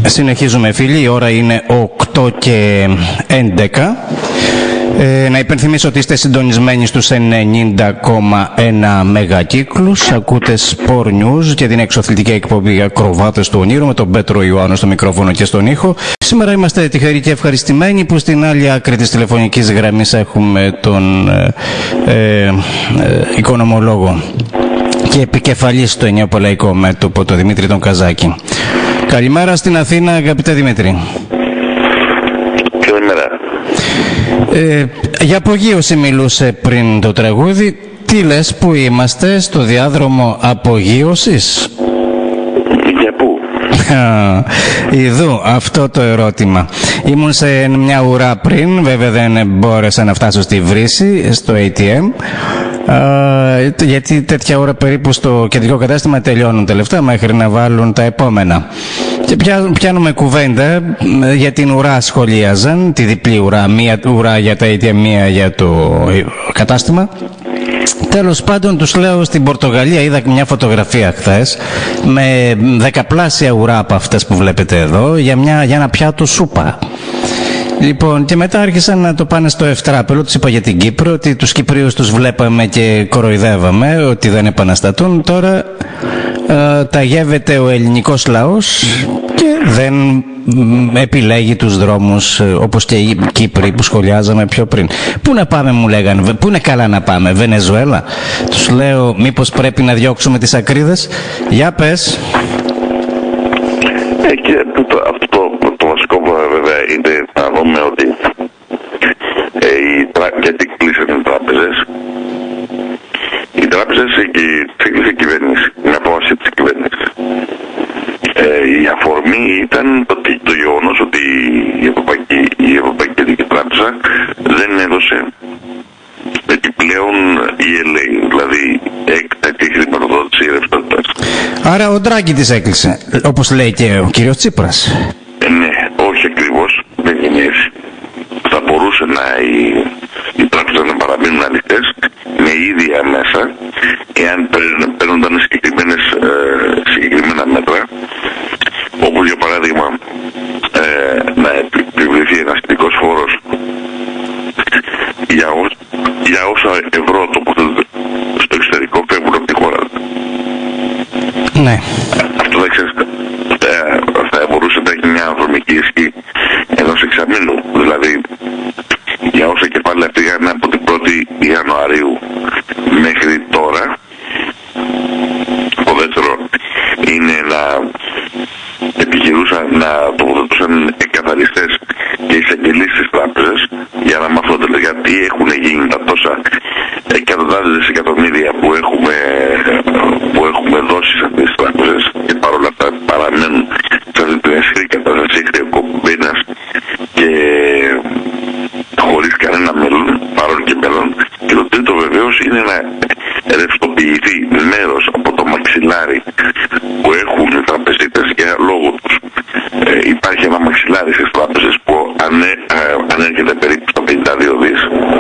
Συνεχίζουμε φίλοι, η ώρα είναι 8 και 11. Να υπενθυμίσω ότι είστε συντονισμένοι στους 90,1 μεγακύκλους. Ακούτε Sport News και την εξωθλητική εκπομπή για Ακροβάτες του Ονείρου με τον Πέτρο Ιωάννου στο μικρόφωνο και στον ήχο. Σήμερα είμαστε τυχεροί και ευχαριστημένοι που στην άλλη άκρη της τηλεφωνικής γραμμής έχουμε τον οικονομολόγο και επικεφαλής στο Ενιαίο Λαϊκό Μέτωπο, τον Δημήτρη τον Καζάκη. Καλημέρα στην Αθήνα, αγαπητέ Δημήτρη. Καλημέρα. Για απογείωση μιλούσε πριν το τραγούδι. Τι λες, που είμαστε στο διάδρομο απογείωσης? Για πού? Ιδού αυτό το ερώτημα. Ήμουν σε μια ουρά πριν, βέβαια δεν μπόρεσα να φτάσω στη Βρύση, στο ATM. Γιατί τέτοια ώρα περίπου στο κεντρικό κατάστημα τελειώνουν τα λεφτά μέχρι να βάλουν τα επόμενα. Και πιάνουμε κουβέντα για την ουρά, σχολίαζαν τη διπλή ουρά, μία ουρά για τα ATM, μία για το κατάστημα. Τέλος πάντων, τους λέω, στην Πορτογαλία είδα μια φωτογραφία χθες με δεκαπλάσια ουρά από αυτές που βλέπετε εδώ για ένα πιάτο σούπα. Λοιπόν, και μετά άρχισαν να το πάνε στο ευτράπελο. Τους είπα για την Κύπρο ότι τους Κυπρίους τους βλέπαμε και κοροϊδεύαμε ότι δεν επαναστατούν. Τώρα ταγεύεται ο ελληνικός λαός και δεν επιλέγει τους δρόμους όπως και οι Κύπροι που σχολιάζαμε πιο πριν. Πού να πάμε, μου λέγανε, πού είναι καλά να πάμε, Βενεζουέλα? Τους λέω, μήπως πρέπει να διώξουμε τις ακρίδες? Για πες. Και το βασικό βέβαια είναι να δούμε ότι γιατί κλείσαν οι τράπεζες. Οι τράπεζες ξεκίνησε η κυβέρνηση, είναι απόφαση της κυβέρνησης. Η αφορμή ήταν το γεγονός ότι η Ευρωπαϊκή Κεντρική Τράπεζα δεν έδωσε επιπλέον ELA, δηλαδή έκτακτη χρηματοδότηση ρευστότητας. Άρα ο Ντράγκη της έκλεισε, όπως λέει και ο κύριος Τσίπρας. Ναι, όχι ακριβώς, δεν είναι έτσι. Θα μπορούσε οι τράπεζες να παραμείνουν ανοιχτές με ίδια μέσα, εάν παίρνονταν συγκεκριμένα μέτρα, όπως για παράδειγμα να επιβληθεί ένας ειδικός φόρος για όσα ευρώ τοποθετούνται στο εξωτερικό φεύγουν από τη χώρα. Ναι. Αυτό θα μπορούσε να έχει μια ανθρωπική ισχύ ενός εξαμήνου. Δηλαδή, για όσα κεφάλαια πήγαν από την 1η Ιανουαρίου μέχρι τώρα, το δεύτερο είναι να επιχειρούσαν να τοποθετούσαν εκαθαριστές και εισαγγελείς στις τράπεζες για να μάθουν τελικά τι έχουν γίνει τα τόσα εκατοντάδες δισεκατομμύρια που έχουμε δώσει σε αυτές τις τράπεζες και παρόλα αυτά παραμένουν σε αυτή την αισχρή κατάσταση χρεοκοπημένας και χωρίς κανένα μέλλον, παρόν και μέλλον. Και το τρίτο βεβαίως είναι να ρευστοποιηθεί μέρος από το μαξιλάρι που έχουν οι τραπεζίτες για λόγω τους. Υπάρχει ένα μαξιλάρι στις τράπεζες που ανέρχεται περίπου στα 52 δις.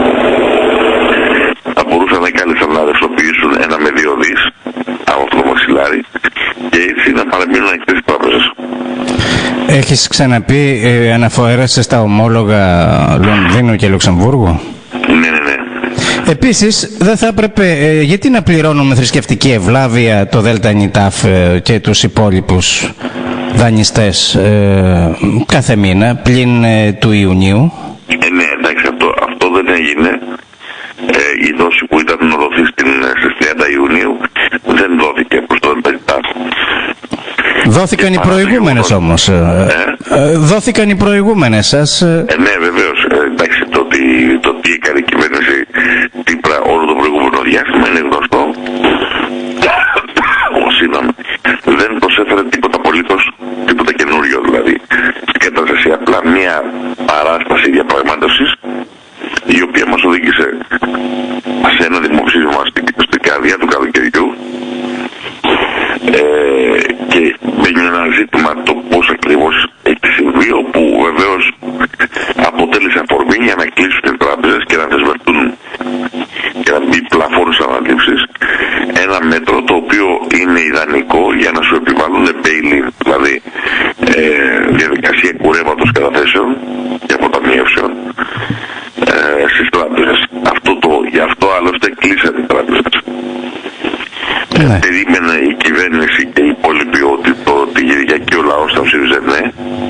Θα μπορούσαν κάλλιστα να ρευστοποιήσουν 1 με 2 δις από αυτό το μαξιλάρι και έτσι να παραμείνουν ανοιχτές οι τράπεζες. Έχεις ξαναπεί, αναφορέσαι στα ομόλογα Λονδίνου και Λουξεμβούργου? Ναι. Επίσης, δεν θα έπρεπε, γιατί να πληρώνουμε θρησκευτική ευλάβεια το ΔΝΤ και τους υπόλοιπους δανειστές κάθε μήνα πλην του Ιουνίου? Ναι, εντάξει, αυτό δεν έγινε. Η δόση που ήταν να δοθεί στις 30 Ιουνίου δεν δόθηκε προς το ΔΝΤ. Δόθηκαν οι προηγούμενες όμως. Δόθηκαν οι προηγούμενες σας. Ναι, βεβαίως. Εντάξει, το τι έκανε η κυβέρνηση Τσίπρα όλο το προηγούμενο διάστημα είναι γνωστό. Δεν προσέφερε τίποτα απολύτως, τίποτα καινούριο δηλαδή. Στην κατάσταση απλά μια παράσταση διαπραγμάτευσης η οποία μας οδήγησε σε ένα δημοψήφισμα στην καρδιά του καλοκαιριού και μπαίνει ένα ζήτημα το πώς ακριβώς έχει συμβεί, όπου βεβαίως αποτέλεσε αφορμή για να κλείσουν οι τράπεζες και να δεσμευτούν και να μπει πλαφόν στις αναλήψεις, ένα μέτρο το οποίο είναι ιδανικό για να σου επιβάλλουν bail-in, δηλαδή περίμενε η κυβέρνηση και οι υπόλοιποι ότι τη Κυριακή ο λαός θα ψήφιζε ναι,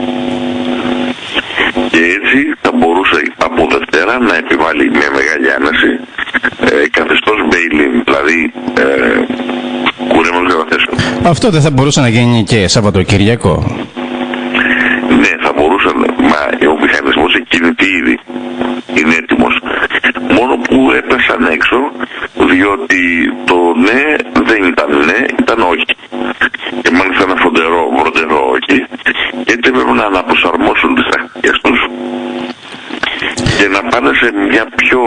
και έτσι θα μπορούσε από Δευτέρα να επιβάλλει μια μεγάλη άνεση, καθεστώς bail-in, δηλαδή κούρεμος καταθέσεων. Αυτό δεν θα μπορούσε να γίνει και Σαββατοκυριακό? Ναι, θα μπορούσαν, μα ο μηχανισμός εκκινητή ήδη είναι έτοιμος. Μόνο που έπεσαν έξω, διότι το ναι δεν ήταν ναι, ήταν όχι. Και μάλιστα ένα φροντερό όχι. Και έτσι έπρεπε να αναπροσαρμόσουν τις τακτικές τους και να πάνε σε μια πιο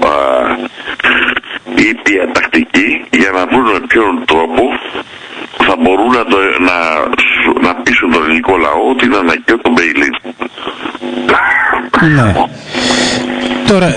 ήπια τακτική για να βρουν με ποιον τρόπο θα μπορούν να πείσουν τον ελληνικό λαό ότι είναι αναγκαίο το bail-in. Ναι. Τώρα,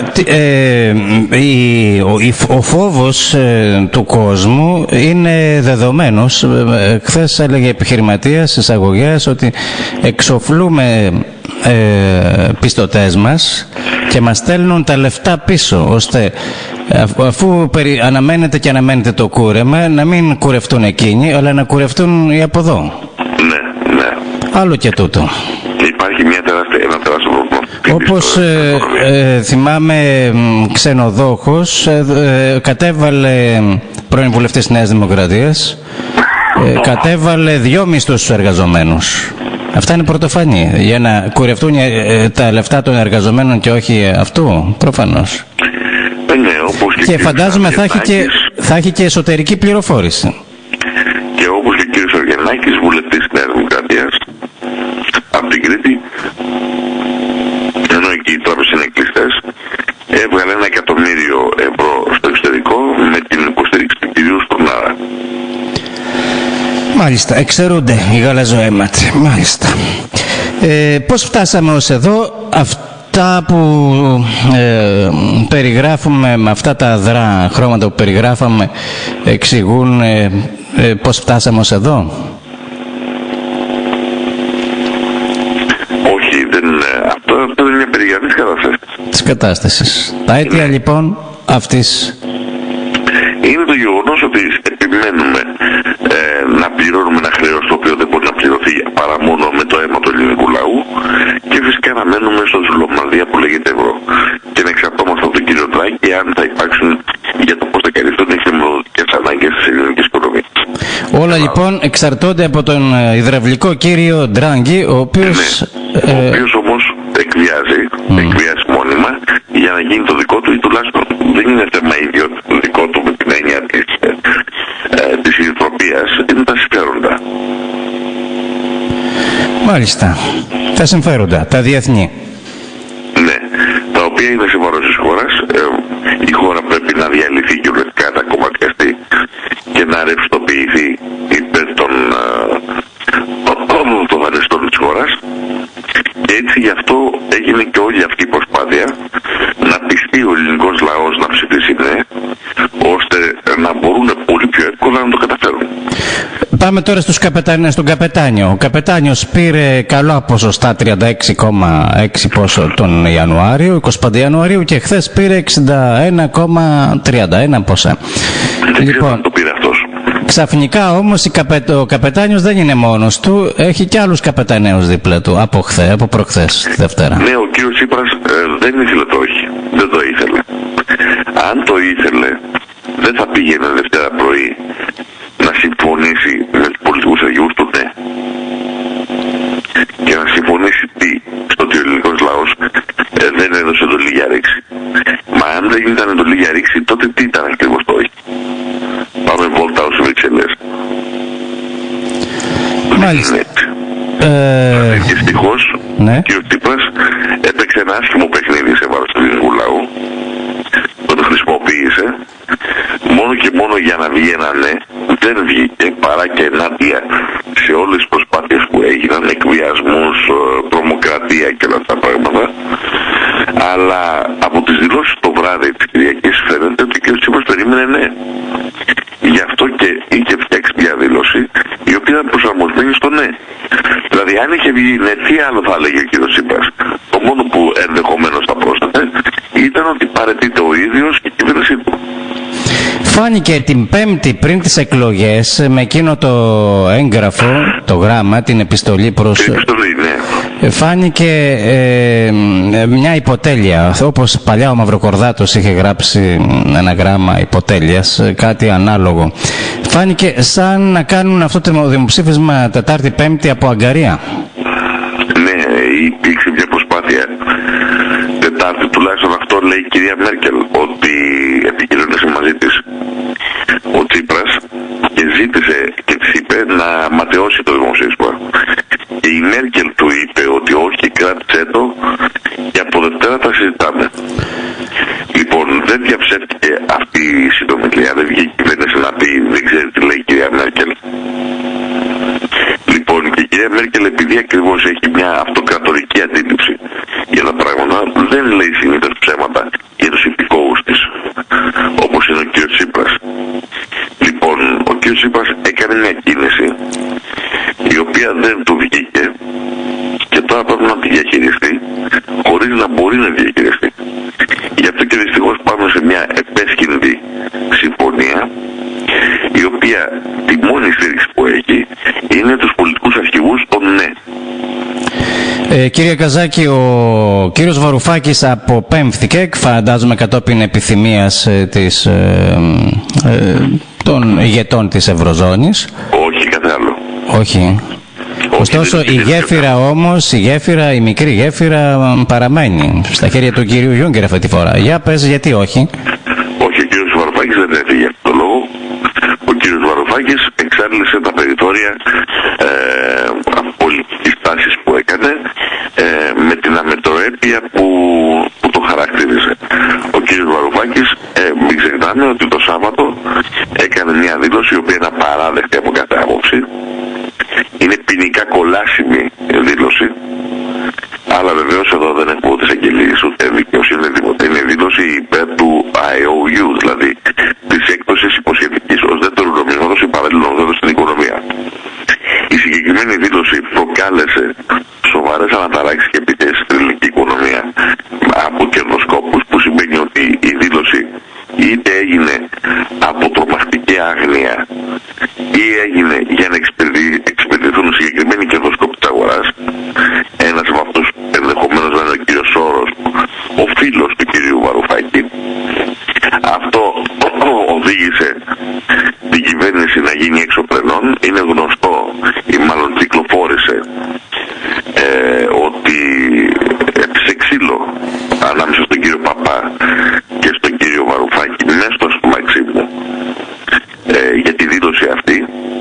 ο φόβος του κόσμου είναι δεδομένος. Χθες έλεγε επιχειρηματίας εισαγωγές ότι εξοφλούμε πιστωτές μας και μας στέλνουν τα λεφτά πίσω, ώστε αφού αναμένεται το κούρεμα, να μην κουρευτούν εκείνοι, αλλά να κουρευτούν οι από εδώ. Ναι, ναι. Άλλο και τούτο. Υπάρχει ένα τεράστιο πρόβλημα. Όπως θυμάμαι, ξενοδόχος κατέβαλε, πρώην βουλευτής της Νέας Δημοκρατίας, κατέβαλε 2 μισθούς στους εργαζομένους. Αυτά είναι πρωτοφανή. Για να κουρευτούν τα λεφτά των εργαζομένων και όχι αυτού, προφανώς. Ναι, όπως και φαντάζομαι θα έχει και εσωτερική πληροφόρηση. Και όπως και ο κ. Αργενάκης, βουλευτής της Νέας Δημοκρατίας, από την Κρήτη, ενώ εκεί οι τράπεζες είναι κλειστές, έβγαλε 1 εκατομμύριο ευρώ στο εξωτερικό με την υποστήριξη του κ. Στουρνάρα. Μάλιστα, εξαιρούνται οι γαλαζοαίματοι. Μάλιστα. Πώς φτάσαμε ως εδώ? Αυτά που περιγράφουμε, με αυτά τα αδρά χρώματα που περιγράφαμε, εξηγούν πώς φτάσαμε ως εδώ? Όχι, αυτό είναι μια περιγραφή της κατάστασης. Τα αίτια λοιπόν αυτής είναι το γεγονός ότι επιμένουμε να πληρώνουμε ένα χρέος το οποίο δεν μπορεί να πληρωθεί παρά μόνο με το αίμα του ελληνικού λαού, και φυσικά να μένουμε στο ζουλομανδία που λέγεται ευρώ και να εξαρτώμαστε από τον κύριο Ντράγκη αν θα υπάρξουν για το πώς θα καλυφθούν οι χρηματοδοτικές ανάγκες της ελληνικής οικονομίας. Όλα λοιπόν εξαρτώνται από τον υδραυλικό κύριο Ντράγκη, ο οποίος όμως εκβιάζει μόνιμα για να γίνει το δικό του, ή τουλάχιστον δεν είναι θέμα ίδιο δικό του με την έννοια της ιδιοτροπίας, είναι τα συμφέροντα. Μάλιστα. Τα συμφέροντα, τα διεθνή. Ναι, τα οποία είναι σε βάρος της χώρας. Η χώρα πρέπει να διαλυθεί και ουσιαστικά να κομματιαστεί και να ρευστοποιηθεί υπέρ των δανειστών της χώρας. Και έτσι γι' αυτό έγινε και όλη αυτή η προσπάθεια να πιστεί ο ελληνικός λαός να ψηφίσει ναι, ώστε να μπορούν πολύ πιο εύκολα να το καταφέρουν. Πάμε τώρα στον Καπετάνιο. Ο Καπετάνιος πήρε καλά ποσοστά, 36,6 πόσο τον Ιανουάριο, 25 Ιανουαρίου, και χθες πήρε 61,31 πόσα. Λοιπόν, το πήρε αυτός. Ξαφνικά όμως ο Καπετάνιος δεν είναι μόνος του, έχει και άλλους καπεταναίους δίπλα του από προχθές τη Δευτέρα. Ναι, ο κύριος Τσίπρας δεν ήθελε το όχι, δεν το ήθελε. Αν το ήθελε, δεν θα πήγαινε Δευτέρα πρωί να συμφωνήσει με τους πολιτικούς αγιούς του ναι. Και να συμφωνήσει τι, στο ότι ο ελληνικός λαός δεν έδωσε εντολή για ρήξη. Μα αν δεν ήταν εντολή για ρήξη, τότε τι ήταν ακριβώς το όχι? Πάμε βόλτα ως Βρυξέλλες. Μάλιστα. Και ευτυχώς ναι. Ο κ. Τσίπρας έπαιξε ένα άσχημο παιχνίδι σε βάρος του ελληνικού λαού. Τον χρησιμοποίησε μόνο και μόνο για να βγει ένα ναι. Δεν βγήκε παρά και ενάντια σε όλες τις προσπάθειες που έγιναν, εκβιασμούς, τρομοκρατία και όλα αυτά τα πράγματα. Αλλά από τις δηλώσεις το βράδυ της Κυριακής φαίνεται ότι ο κ. Τσίπρας περίμενε ναι. Γι' αυτό και είχε φτιάξει μια δήλωση η οποία ήταν προσαρμοσμένη στο ναι. Δηλαδή αν είχε βγει ναι, τι άλλο θα έλεγε ο κ. Τσίπρας? Το μόνο που ενδεχομένως θα πρόσθετε ήταν ότι παραιτείται ο ίδιος και η κυβέρνησή του. Φάνηκε την Πέμπτη πριν τις εκλογές με εκείνο το έγγραφο, το γράμμα, την επιστολή προς... Την επιστολή, ναι. Φάνηκε μια υποτέλεια, όπως παλιά ο Μαυροκορδάτος είχε γράψει ένα γράμμα υποτέλειας, κάτι ανάλογο. Φάνηκε σαν να κάνουν αυτό το δημοψήφισμα Τετάρτη-Πέμπτη από αγκαρία. Ναι, υπήρξε μια προσπάθεια Τετάρτη, τουλάχιστον αυτό λέει η κυρία Μέρκελ, ότι επικοινωνήσε μαζί της ο Τσίπρας και ζήτησε και της είπε να ματαιώσει το δημοψήφισμα. Και η Μέρκελ του είπε ότι όχι, κράτησε το και από Δευτέρα τα συζητάμε. Λοιπόν, δεν διαψεύτηκε αυτή η συνομιλία, δεν βγήκε η κυβέρνηση να πει δεν ξέρει τι λέει η κυρία Μέρκελ. Λοιπόν, και η κυρία Μέρκελ, επειδή ακριβώς έχει μια αυτοκρατορική αντίληψη για τα πράγματα, δεν λέει συνήθως ψέματα για τους υπηκόους της, όπως είναι ο κ. Τσίπρας. Λοιπόν, ο κ. Τσίπρας έκανε μια κίνηση η οποία δεν του βγήκε και τώρα πρέπει να τη διαχειριστεί χωρίς να μπορεί να διαχειριστεί. Γι' αυτό και δυστυχώς πάμε σε μια επέσχυντη συμφωνία, η οποία τη μόνη στήριξη που έχει είναι τους πολιτικούς αρχηγούς των ναι. Κύριε Καζάκη, ο κύριος Βαρουφάκης αποπέμφθηκε, φαντάζομαι κατόπιν επιθυμίας των ηγετών της Ευρωζώνης. Όχι, κάθε άλλο. Όχι. Ωστόσο η γέφυρα όμως, η μικρή γέφυρα παραμένει στα χέρια του κυρίου Γιούγκερ αυτή τη φορά. Για πες γιατί όχι. Όχι, ο κύριος Βαρουφάκης δεν έφυγε για αυτό το λόγο. Ο κύριος Βαρουφάκης εξάντλησε τα περιθώρια πολιτικής τάσης που έκανε με την αμετροέπεια που το χαρακτήριζε. Ο κύριος Βαρουφάκης, μην ξεχνάμε ότι το Σάββατο έκανε μια δήλωση η οποία είναι απαράδεκτη από κάθε άποψη. Είναι ποινικά κολάσιμη δήλωση, αλλά βεβαίως εδώ δεν έχουμε τις αγγελίες ούτε δικαιοσύνη, είναι δήλωση υπέρ του IOU, δηλαδή της έκδοσης υποσχετικής ως δεύτερου νομίσματος ή παράλληλου νομίσματος στην οικονομία. Η συγκεκριμένη δήλωση προκάλεσε σοβαρές αναταράξεις και επιθέσεις στην ελληνική οικονομία από κερδοσκόπους, που σημαίνει ότι η δήλωση είτε έγινε από τρομακτική άγνοια ή έγινε για να εξυπηρετηθούν συγκεκριμένοι κερδοσκόποι της αγοράς. Ένας από αυτούς ενδεχομένως να είναι ο κύριος Σόρος, ο φίλος του κυρίου Βαρουφάκη. Αυτό οδήγησε την κυβέρνηση να γίνει εξωπλενών. Είναι γνωστό, ή μάλλον κυκλοφόρησε, ότι έπισε ξύλο ανάμεσα στον κύριο Παπά και στον κύριο Βαρουφάκη μέσα στο Μαξίμου για τη δήλωση αυτή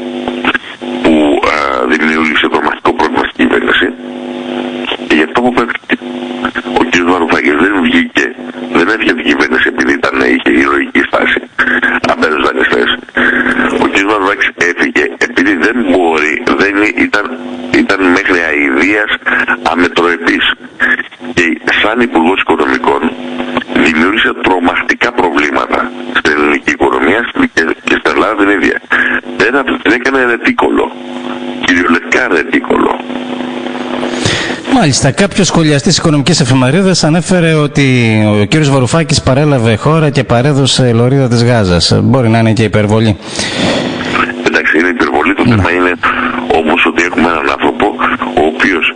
που δημιούργησε τρομακτικό πρόβλημα στην κυβέρνηση. Και γι' αυτό που ο κ. Βαρουφάκης δεν βγήκε, δεν έφυγε από την κυβέρνηση επειδή είχε ηρωική στάση απέναντι στους δανειστές. Ο κ. Βαρουφάκης έφυγε επειδή δεν μπορεί, ήταν μέχρι αηδίας αμετροεπής. Και σαν Υπουργός Οικονομικών δημιούργησε τρομακτικά προβλήματα στην ελληνική οικονομία και στην Ελλάδα την ίδια. Δεν έκανε ρετίκολο, κυριολεκτικά ρετίκολο. Μάλιστα, κάποιος σχολιαστής οικονομικής εφημερίδας ανέφερε ότι ο κύριος Βαρουφάκης παρέλαβε χώρα και παρέδωσε λωρίδα της Γάζας. Μπορεί να είναι και υπερβολή. Εντάξει, είναι υπερβολή. Το θέμα είναι όμως ότι έχουμε έναν άνθρωπο ο οποίος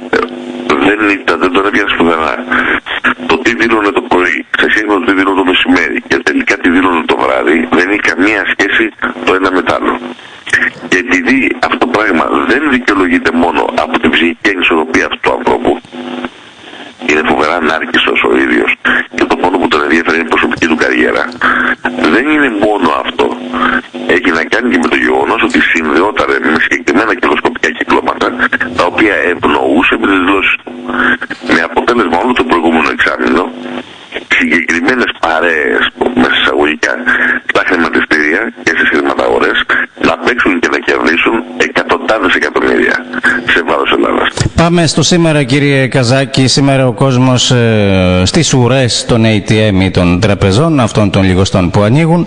δεν τον έβγαινε σπουδαία. Το τι δήλωνε το πρωί σε σχέση με το τι δήλωνε το μεσημέρι και τελικά τι δήλωνε το βράδυ δεν έχει καμία σχέση το ένα με το άλλο. Και επειδή αυτό το πράγμα δεν δικαιολογείται μόνο από την ψυχική ανισορροπία αυτού του ανθρώπου, είναι φοβερά ανάρκησος ο ίδιος και το μόνο που τον ενδιαφέρει είναι η προσωπική του καριέρα, δεν είναι μόνο αυτό. Έχει να κάνει και με το γεγονός ότι συνδεόταν με συγκεκριμένα κερδοσκοπικά κυκλώματα τα οποία ευνοούσε με τις δηλώσεις του. Με αποτέλεσμα όλο το προηγούμενο εξάμηνο συγκεκριμένες παρέες μέσα εισαγωγικά στα χρηματιστήρια και στις χρηματαγορές να παίξουν και να κερδίσουν εκατοντάδες εκατομμύρια σε βάρος Ελλάδας. Πάμε στο σήμερα, κύριε Καζάκη. Σήμερα ο κόσμος στις ουρές των ATM ή των τραπεζών, αυτών των λιγοστών που ανοίγουν,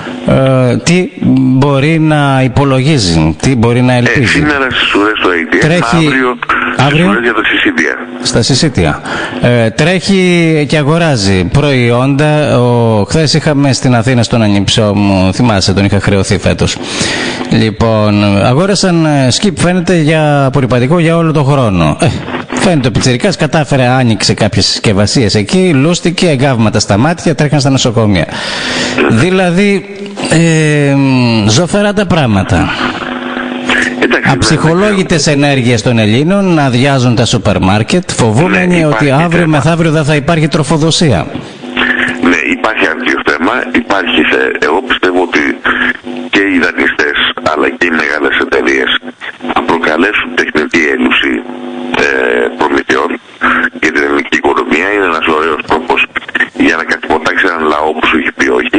τι μπορεί να υπολογίζει, τι μπορεί να ελπίζει. Σήμερα στις ουρές του ATM, τρέχει... αύριο Αύριο. Για τα συσίτια. Στα συσίτια. Τρέχει και αγοράζει προϊόντα. Χθες είχαμε στην Αθήνα στον ανιψό μου, θυμάσαι, τον είχα χρεωθεί φέτος. Λοιπόν, αγόρασαν σκιπ, φαίνεται, για απορρυπαντικό για όλο τον χρόνο. Φαίνεται ο πιτσιρικάς κατάφερε, άνοιξε κάποιες συσκευασίες εκεί, λούστηκε, εγκάβματα στα μάτια, τρέχαν στα νοσοκομεία. Δηλαδή, ζωφερά τα πράγματα. Αψυχολόγητες ενέργειες των Ελλήνων να αδειάζουν τα σούπερ μάρκετ, φοβούμενοι ότι αύριο μεθαύριο δεν θα υπάρχει τροφοδοσία. Ναι, υπάρχει αντίο θέμα, υπάρχει. Εγώ πιστεύω ότι και οι δανειστές αλλά και οι μεγάλες εταιρείες θα προκαλέσουν τεχνητή έλλειψη προμηθειών για την ελληνική οικονομία. Είναι ένας ωραίος τρόπος για να κατυποτάξει έναν λαό που σου έχει πει όχι.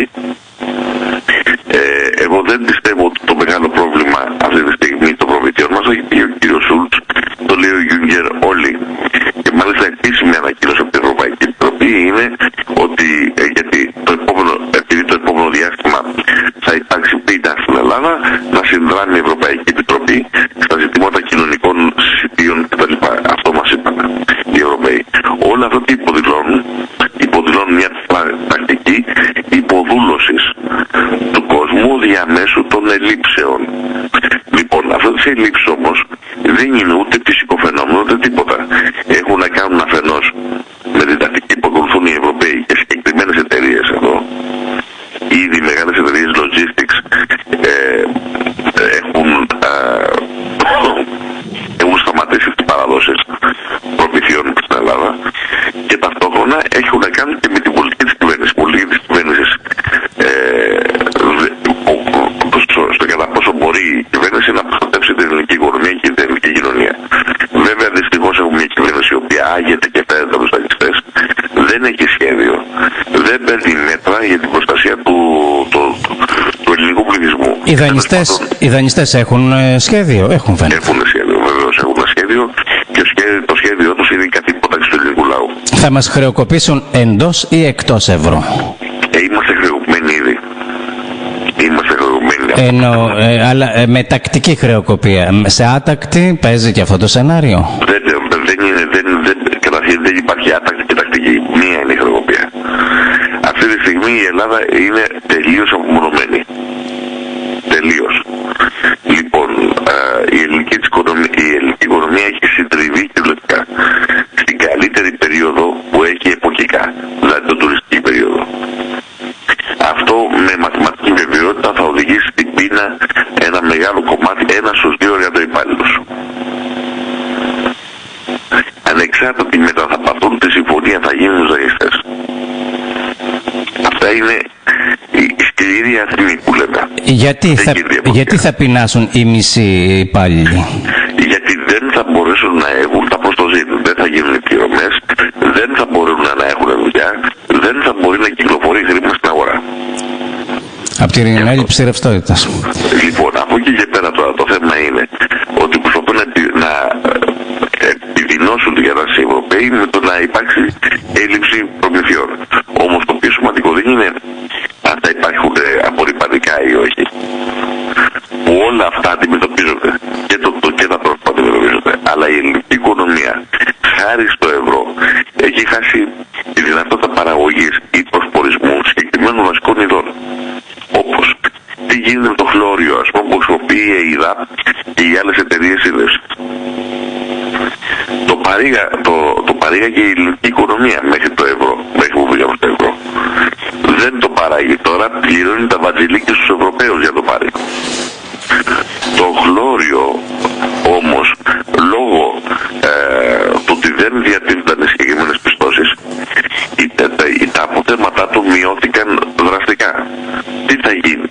Εγώ δεν πιστεύω ότι το μεγάλο πρόβλημα αυτή τη στιγμή των προμηθειών μας, όχι πει ο κ. Σούλτς, το λέει ο Γιούγκερ όλοι. Και μάλιστα επίσημη ανακοίνωση από την Ευρωπαϊκή Επιτροπή είναι ότι επειδή το επόμενο διάστημα θα υπάρξει πείνα στην Ελλάδα, να συνδράμει η Ευρωπαϊκή Επιτροπή στα ζητήματα κοινωνικών συσιτίων κτλ. Αυτό μας είπαν οι Ευρωπαίοι. Όλα αυτά τι υποδηλώνουν μια πρακτική υποδούλωσης του κόσμου διαμέσου των ελλείψεων. Λοιπόν, αυτές τις ελλείψεις όμως δεν είναι ούτε φυσικό φαινόμενο ούτε τίποτα. Έχουν να κάνουν αφενός με την τακτική που ακολουθούν οι Ευρωπαίοι και συγκεκριμένες εταιρείες εδώ. Ήδη οι μεγάλες εταιρείες logistics έχουν σταματήσει τις παραδόσεις προμηθειών στην Ελλάδα και ταυτόχρονα έχουν να κάνουν και με την πολιτική της κυβέρνησης. Η πολιτική της κυβέρνησης στο κατά πόσο μπορεί η κυβέρνηση να προστατεύσει την ελληνική οικονομία και την ελληνική κοινωνία. Βέβαια, δυστυχώς έχουμε μια κυβέρνηση η οποία άγεται και φέρεται από τους δανειστές, δεν έχει σχέδιο, δεν παίρνει μέτρα για την προστασία του ελληνικού πληθυσμού. Οι δανειστές έχουν σχέδιο, έχουν φαίνεται. Έχουν σχέδιο, βεβαίως έχουν σχέδιο και το σχέδιο τους είναι η κατύποταξη του ελληνικού λαού. Θα μας χρεοκοπήσουν εντός ή εκτός ευρώ? Είμαστε χρεοκοπημένοι ήδη. Αλλά με τακτική χρεοκοπία. Σε άτακτη παίζει και αυτό το σενάριο? Καταρχήν δεν υπάρχει άτακτη και τακτική. Μία είναι η χρεοκοπία. Αυτή τη στιγμή η Ελλάδα είναι τελείως απομονωμένη. Τελείως. Λοιπόν, η ελληνική οικονομία έχει συντριβεί κυριολεκτικά στην καλύτερη περίοδο που έχει εποχικά, δηλαδή την τουριστική περίοδο. Αυτό με μαθηματική βεβαιότητα θα οδηγήσει στην πείνα ένα μεγάλο κομμάτι, 1 στους 2 εργατοϊπάλληλους. Ανεξάρτητα τι μέτρα θα παθούν, τη συμφωνία θα γίνει στους δανειστές. Αυτά είναι η σκληρή αριθμοί που λέμε. Γιατί θα πεινάσουν οι μισοί υπάλληλοι? Γιατί δεν θα μπορέσουν να έχουν τα προστοζήν, δεν θα γίνουν οι πληρωμές, δεν θα μπορούν να έχουν δουλειά, δεν θα μπορεί να κυκλοφορεί χρήμα στην αγορά. Από την έλλειψη ρευστότητας. Λοιπόν, από εκεί και πέρα τώρα το θέμα είναι ότι προσπαθούν να επιδεινώσουν την κατάσταση οι Ευρωπαίοι με το να υπάρξει έλλειψη προμηθειών. Όμως το πιο σημαντικό δεν είναι αν θα υπάρχουν απορρυπαντικά ή όχι. Που όλα αυτά αντιμετωπίζονται και τα πρόσωπα αντιμετωπίζονται. Αλλά η ελληνική οικονομία, χάρη στο ευρώ, έχει χάσει τη δυνατότητα παραγωγής ή προσπορισμού συγκεκριμένων βασικών ειδών. Όπως τι γίνεται με το χλώριο, ας πούμε, που χρησιμοποιεί η ΕΙΔΑΠ και οι άλλες εταιρείες ίδρυσης. Το παρήγαγε η ελληνική οικονομία μέχρι το ευρώ, μέχρι που πήγαμε στο ευρώ. Δεν το παράγει τώρα, πληρώνει τα βατζιλίκια στους Ευρωπαίους για το πάρει. Το χλώριο όμως, λόγω του ότι δεν διατίθενταν οι συγκεκριμένες πιστώσεις, τα αποτέλεσματά του μειώθηκαν δραστικά. Τι θα γίνει?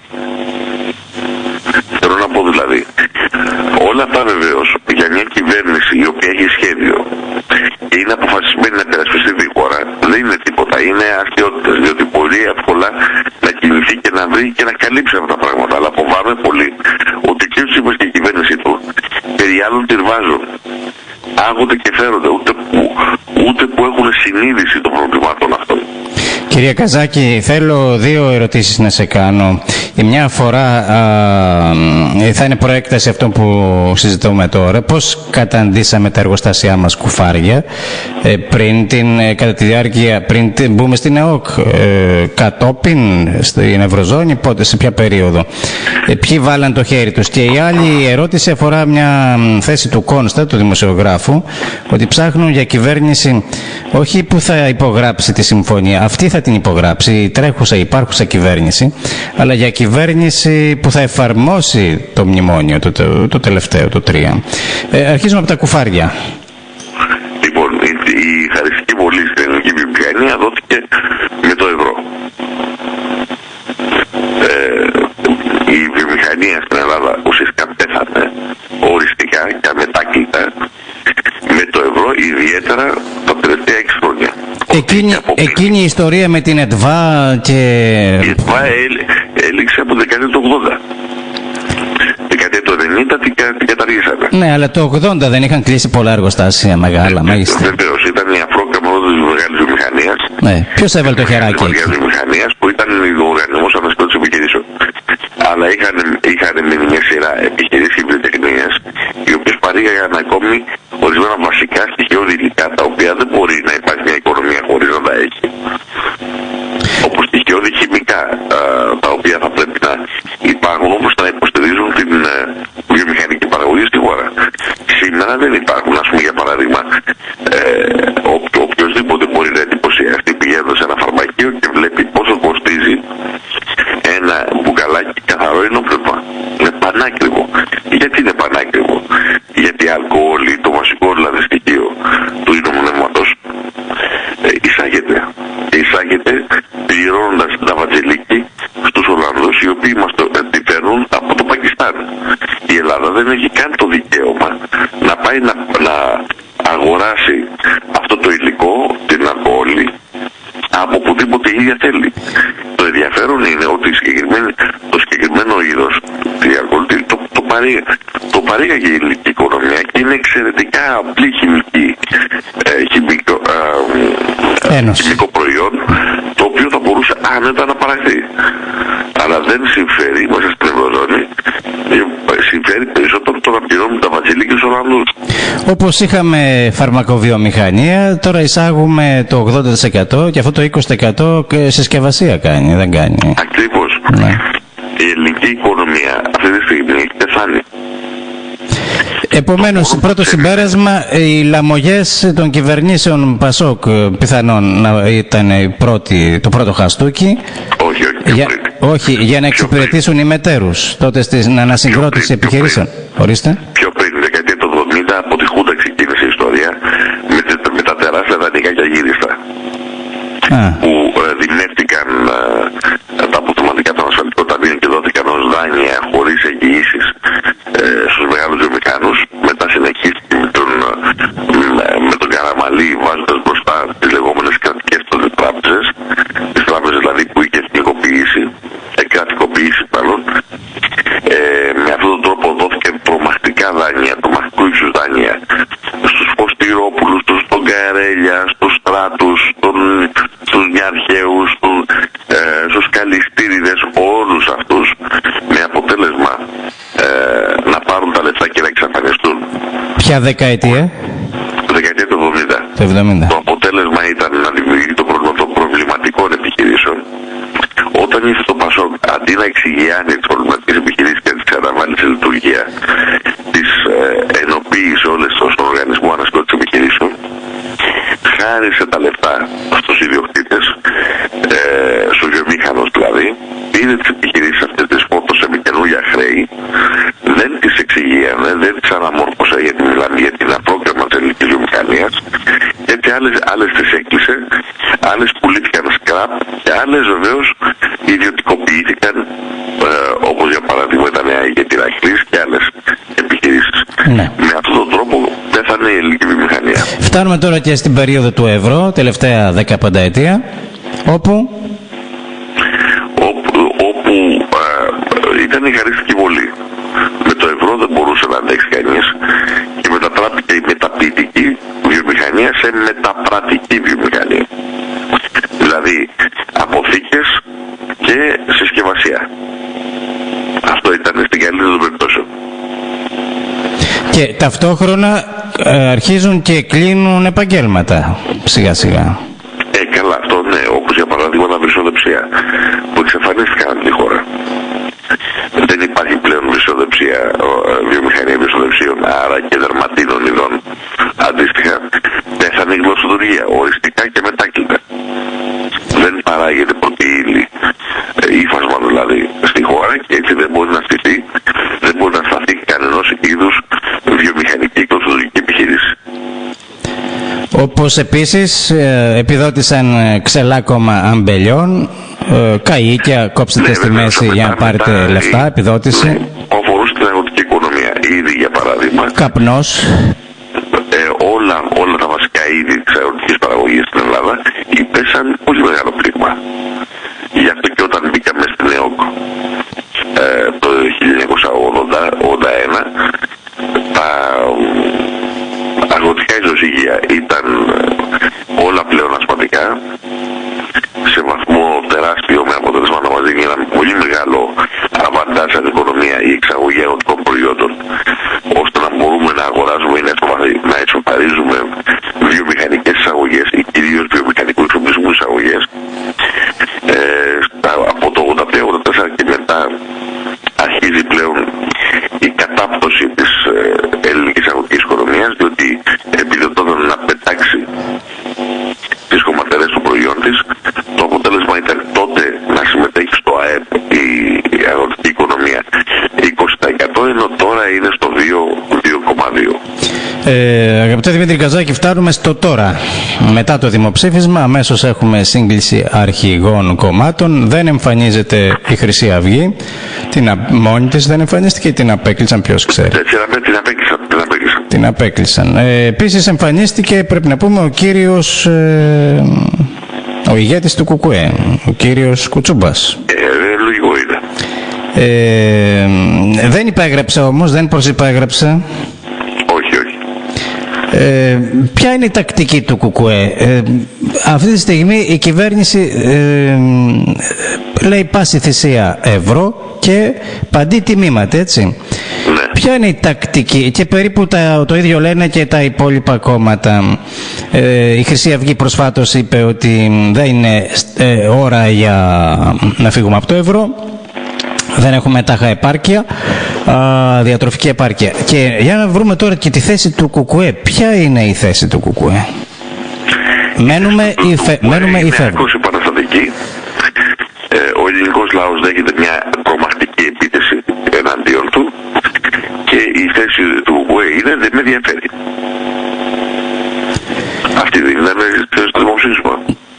Θέλω να πω δηλαδή, όλα αυτά βεβαίως για μια κυβέρνηση η οποία έχει σχέδιο και είναι αποφασισμένη να περασπιστεί τη χώρα, δεν είναι τίποτα, είναι αρχαιότητες, διότι πολύ εύκολα να κινηθεί και να βρει και να καλύψει αυτά τα πράγματα. Αλλά φοβάμαι πολύ ότι και ο Τσίπρας και η κυβέρνηση του περί άλλων τυρβάζουν, άγονται και φέρονται, ούτε που έχουν συνείδηση των προβλημάτων αυτών. Κύριε Καζάκη, θέλω δύο ερωτήσεις να σε κάνω. Η μια αφορά, θα είναι προέκταση αυτό που συζητούμε τώρα. Πώς καταντήσαμε τα εργοστάσια μας κουφάρια κατά τη διάρκεια, πριν μπούμε στην ΕΟΚ, κατόπιν στην Ευρωζώνη, πότε, σε ποια περίοδο. Ποιοι βάλαν το χέρι τους. Και η άλλη ερώτηση αφορά μια θέση του Κόνστα, του δημοσιογράφου, ότι ψάχνουν για κυβέρνηση όχι που θα υπογράψει τη συμφωνία, αυτή θα την υπογράψει, η τρέχουσα, υπάρχουσα κυβέρνηση, αλλά για κυβέρνηση που θα εφαρμόσει το μνημόνιο, το τελευταίο, το 3. Αρχίζουμε από τα κουφάρια. Λοιπόν, η χαριστική βολή στην ελληνική βιομηχανία δόθηκε με το ευρώ. Η βιομηχανία στην Ελλάδα ουσιαστικά πέθανε οριστικά και αμετάκλητα με το ευρώ, ιδιαίτερα τα τελευταία 6 χρόνια. Εκείνη η ιστορία με την ΕΤΒΑ και... Η ΕΤΒΑ έληξε από την δεκαετία του 80. Δεκαετία του 90 την καταργήσαμε. Ναι, αλλά το 80 δεν είχαν κλείσει πολλά εργοστάσια μεγάλα, μέγιστα. Βεβαίως, ήταν η αφρόκαμο της μεγάλης βιομηχανίας. Ναι, ποιος έβαλε το χεράκι εκεί. Της βιομηχανίας που ήταν ο οργανισμός ανασυγκρότησης επιχειρήσεων. Αλλά είχαν μια σειρά επιχειρήσεις και βιοτεχνίες, οι οποίες παρήγαγαν ακόμη ορισμένα βασικά στοιχειώδη υλικά, τα οποία δεν μπορεί να υπάρχει μια οικονομία χωρίς να τα έχει. Όπως στοιχειώδη χημικά, τα οποία θα πρέπει να υπάρχουν, όπως να υποστηρίζουν την βιομηχανική παραγωγή στη χώρα. Σήμερα δεν υπάρχουν, ας πούμε, για παράδειγμα, οποιοσδήποτε μπορεί να εντυπωσιαστεί πηγαίνοντας σε ένα φαρμακείο και βλέπει πόσο κοστίζει ένα μπουκαλάκι καθαρό ενόπνευμα. Είναι πανάκριβο. Γιατί είναι πανάκριβο? Γιατί η αλκοόλη, το βασικό δηλαδή στοιχείο του υνοπνεύματος, εισάγεται. Και εισάγεται πληρώνοντας τα βατζελίκη στους Ολλανδούς, οι οποίοι μας το αντιφέρουν από το Πακιστάν. Η Ελλάδα δεν έχει καν το δικαίωμα να πάει να αγοράσει αυτό το υλικό, την αλκοόλη, από οπουδήποτε η ίδια θέλει. Το ενδιαφέρον είναι ότι το συγκεκριμένο είδος το παρήγαγε η ελληνική οικονομία και είναι εξαιρετικά απλή χημικό προϊόν, το οποίο θα μπορούσε άνετα να παραχθεί. Αλλά δεν συμφέρει μέσα στην Ευρωζώνη, συμφέρει περισσότερο το να πληρώνουν τα βατζελίκια στους Ολλανδούς. Όπως είχαμε φαρμακοβιομηχανία, τώρα εισάγουμε το 80% και αυτό το 20% συσκευασία κάνει, δεν κάνει. Ακριβώς. Ναι. Η ελληνική οικονομία αυτή τη στιγμή έχει πεθάνει. Επομένως, πρώτο συμπέρασμα, οι λαμογές των κυβερνήσεων Πασόκ πιθανόν να ήταν το πρώτο χαστούκι. Όχι, για να εξυπηρετήσουν οι μετέρους τότε στην ανασυγκρότηση επιχειρήσεων. Ορίστε. Πιο πριν, δεκαετία του 70, από τη Χούντα ξεκίνησε η ιστορία με τα τεράστια δανεικά και αγύριστα. Που δημιουργήθηκαν τα αποθεματικά των ασφαλιστικών ταμείων και δόθηκαν ως δάνεια χωρίς εγγυήσεις στους μεγάλους βιομηχάνους. Μετά συνεχίστηκε με τον Καραμαλή, βάζοντας μπροστά τις λεγόμενες κρατικές τράπεζες, τις τράπεζες δηλαδή που είχε εθνικοποιήσει, κρατικοποιήσει μάλλον. Με αυτόν τον τρόπο δόθηκαν τρομακτικά δάνεια, τρομακτικού ύψους δάνεια στους Φωστηρόπουλους, στους Τογκαρέλια, στους Στράτους, στους Νιαρχαίους, στους Καλιστήριδες, όλους αυτούς, με αποτέλεσμα να πάρουν τα λεφτά και να εξαφανιστούν. Ποια δεκαετία? Δεκαετία του 70. Το αποτέλεσμα ήταν να δημιουργεί το πρόβλημα των προβληματικών επιχειρήσεων. Όταν ήρθε το Πασόκ, αντί να εξηγειάνει τις προβληματικές επιχειρήσεις και να τις καταβάλει σε λειτουργία, τις ενοποίησε όλες στον οργανισμό ανασυγκρότησης επιχειρήσεων, χάρισε τα λεφτά στους ιδιοκτήτες, στους βιομήχανους δηλαδή, πήρε τις επιχειρήσεις αυτές, τις φόρτωσε με καινούργια χρέη, δεν τις εξηγίανε, δεν τις αναμόρφωσε, γιατί μιλάμε για την απρόκριμα της ελληνικής βιομηχανίας, γιατί άλλες τις έκλεισε, άλλες πουλήθηκαν σκραπ και άλλες βεβαίως ιδιωτικοποιήθηκαν, όπως για παράδειγμα ήταν η Τυραχλής και άλλες επιχειρήσεις. Ναι. Με αυτόν τον τρόπο πέθανε η ελληνική βιομηχανία. Φτάνουμε τώρα και στην περίοδο του ευρώ, τελευταία 15 ετία, όπου ήταν η χαριστική βολή. Με το ευρώ δεν μπορούσε να αντέξει κανείς και μετατράπηκε η μεταποιητική βιομηχανία σε μεταπρατική βιομηχανία. Δηλαδή Και ταυτόχρονα αρχίζουν και κλείνουν επαγγέλματα σιγά σιγά. Καλά, αυτό ναι, όπως για παράδειγμα τα βρυσοδεψία που εξαφανίστηκαν από τη χώρα. Δεν υπάρχει πλέον βιομηχανία βρυσοδεψίων, άρα και δερματίνων ειδών. Αντίστοιχα, πέθανε η γλωσσοδουργία, οριστικά και μετάκλητα. Δεν παράγεται πρώτη ύλη, ύφασμα δηλαδή, στη χώρα και έτσι δεν μπορεί να στηθεί, δεν μπορεί να σταθεί κανένας είδους βιομηχανική γλωσσοδουργική επιχείρηση. Όπως επίσης επιδότησαν ξελάκωμα αμπελιών, καΐκια, κόψτε στη μέση για να πάρετε λεφτά, επιδότηση. Που αφορούσε την αγροτική οικονομία, ήδη για παράδειγμα. Καπνός. Όλα τα βασικά είδη της αγροτικής παραγωγής στην Ελλάδα υπέσαν πολύ μεγάλο πλήγμα. Γι' αυτό και όταν μπήκαμε στην ΕΟΚ το 1981, τα αγροτικά ισοζύγια ήταν όλα πλέον ασπατικά, σε βαθμό τεράστιο, με αποτέλεσμα να μας δίνει ένα πολύ μεγάλο αβαντάζ στην οικονομία η εξαγωγή αγροτικών προϊόντων, ώστε να μπορούμε να αγοράζουμε ή να εξοπαρίζουμε βιομηχανικές εισαγωγές ή κυρίως βιομηχανικού εξοπλισμού εισαγωγές. Από το 83-84 και μετά αρχίζει πλέον η κατάπτωση της ελληνικής αγροτικής οικονομίας, διότι επιδοτώταν να πετάξει τις κομματερές του προϊόν της. Το αποτέλεσμα ήταν τότε να συμμετέχει στο ΑΕΠ η αγροτική οικονομία 20%, ενώ τώρα είναι στο 2,2%. Αγαπητέ Δημήτρη Καζάκη, φτάνουμε στο τώρα. Μετά το δημοψήφισμα αμέσως έχουμε σύγκληση αρχηγών κομμάτων. Δεν εμφανίζεται η Χρυσή Αυγή. Μόνη της δεν εμφανίστηκε ή την απέκλεισαν, ποιος ξέρει. Την απέκλεισαν. Επίσης εμφανίστηκε, πρέπει να πούμε, ο κύριος, ο ηγέτης του ΚΚΕ, ο κύριος Κουτσούμπας. Λογικό είναι. Δεν υπέγραψε όμως, δεν προσυπέγραψε. Ποια είναι η τακτική του ΚΚΕ? Αυτή τη στιγμή η κυβέρνηση λέει πάση θυσία ευρώ και παντή τιμήματα, έτσι. Ναι. Ποια είναι η τακτική? Και περίπου το ίδιο λένε και τα υπόλοιπα κόμματα. Η Χρυσή Αυγή προσφάτως είπε ότι δεν είναι ώρα για να φύγουμε από το ευρώ. Δεν έχουμε τάχα επάρκεια, διατροφική επάρκεια. Και για να βρούμε τώρα και τη θέση του ΚΚΕ. Ποια είναι η θέση του ΚΚΕ? Μένουμε ή φεύγουμε? Επαναστατική. Ο ελληνικός λαός δέχεται μια τρομακτική επίθεση εναντίον του και η θέση του ΚΚΕ είναι δεν με ενδιαφέρει. Αυτή δεν είναι στο δημοψήφισμα.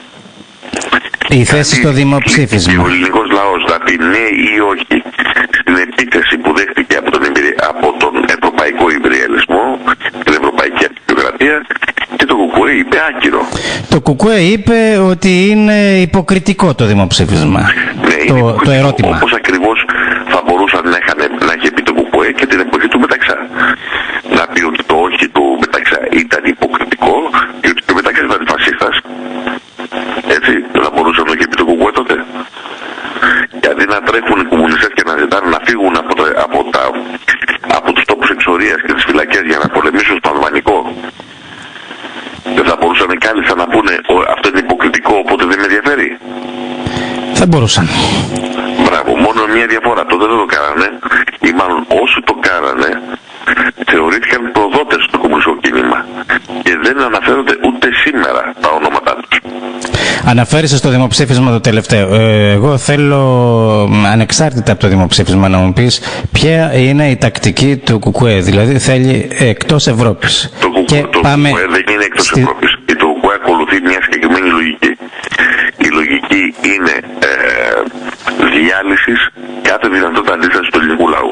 Η θέση στο δημοψήφισμα. Ο ελληνικός λαός θα πει ναι ή όχι στην επίθεση που δέχτηκε από τον ευρωπαϊκό υπεριαλισμό, την ευρωπαϊκή αντιπιοκρατία, και το ΚΚΕ είπε άκυρο. Το ΚΚΕ είπε ότι είναι υποκριτικό το δημοψήφισμα. Ναι, το ερώτημα. Όπως ακριβώς θα μπορούσαν να έχει πει το ΚΚΕ και την εποχή του Μεταξά. Να πει ότι το όχι του Μεταξά ήταν υποκριτικό και ότι ο Μεταξά ήταν φασίστας. Έτσι, θα μπορούσε να έχει πει το ΚΚΕ τότε. Και αντί να τρέχουν οι κομμουνιστές και να ζητάνε να φύγουν από τους τόπους εξορίας και τις φυλακές για να πολεμήσουν στο αλβανικό, δεν θα μπορούσαν κάλλιστα να πούνε αυτό είναι υποκριτικό, οπότε δεν με ενδιαφέρει? Θα μπορούσαν. Μπράβο, μόνο μια διαφορά. Τότε δεν το κάνανε, ή μάλλον όσοι το κάνανε θεωρήθηκαν προδότες στο κομμουνιστικό κίνημα και δεν αναφέρονται ούτε σήμερα τα ονόματά τους. Αναφέρεσαι στο δημοψήφισμα το τελευταίο. Εγώ θέλω, ανεξάρτητα από το δημοψήφισμα, να μου πεις ποια είναι η τακτική του ΚΚΕ. Δηλαδή θέλει εκτός Ευρώπης. Το ΚΚΕ δεν είναι εκτός Ευρώπης. Το ΚΚΕ ακολουθεί μια συγκεκριμένη λογική. Η λογική είναι διάλυσης κάθε δυνατότητα αντίστασης του ελληνικού λαού.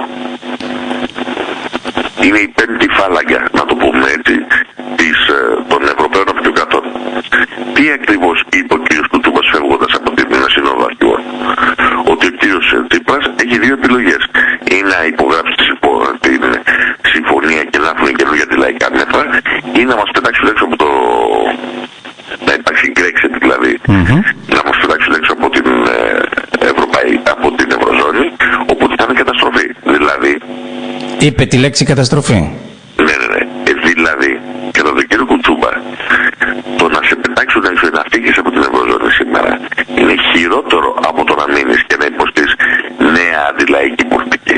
Είναι η πέμπτη φάλαγγα, να το πούμε έτσι, των Ευρωπαίων Αυτοκρατών. Τι ακριβώς είπε ο κύριος Κουτσούμπας φεύγοντας από την Σύνοδο Αρχηγών? Ότι ο κύριος Τσίπρας έχει δύο επιλογές. Ή να υπογράψει την συμφωνία και να έχουν καινούργια τη λαϊκά μέτρα, ή να μας πετάξουν έξω από να υπάρξει Brexit δηλαδή, να μας πετάξουν έξω από την Ευρωζώνη, οπότε θα είναι καταστροφή. Δηλαδή... Είπε τη λέξη καταστροφή. πετάξουν έξω να φύγεις από την Ευρωζώνη σήμερα είναι χειρότερο από το να μείνεις και να υποστείς νέα αντιλαϊκή πολιτική.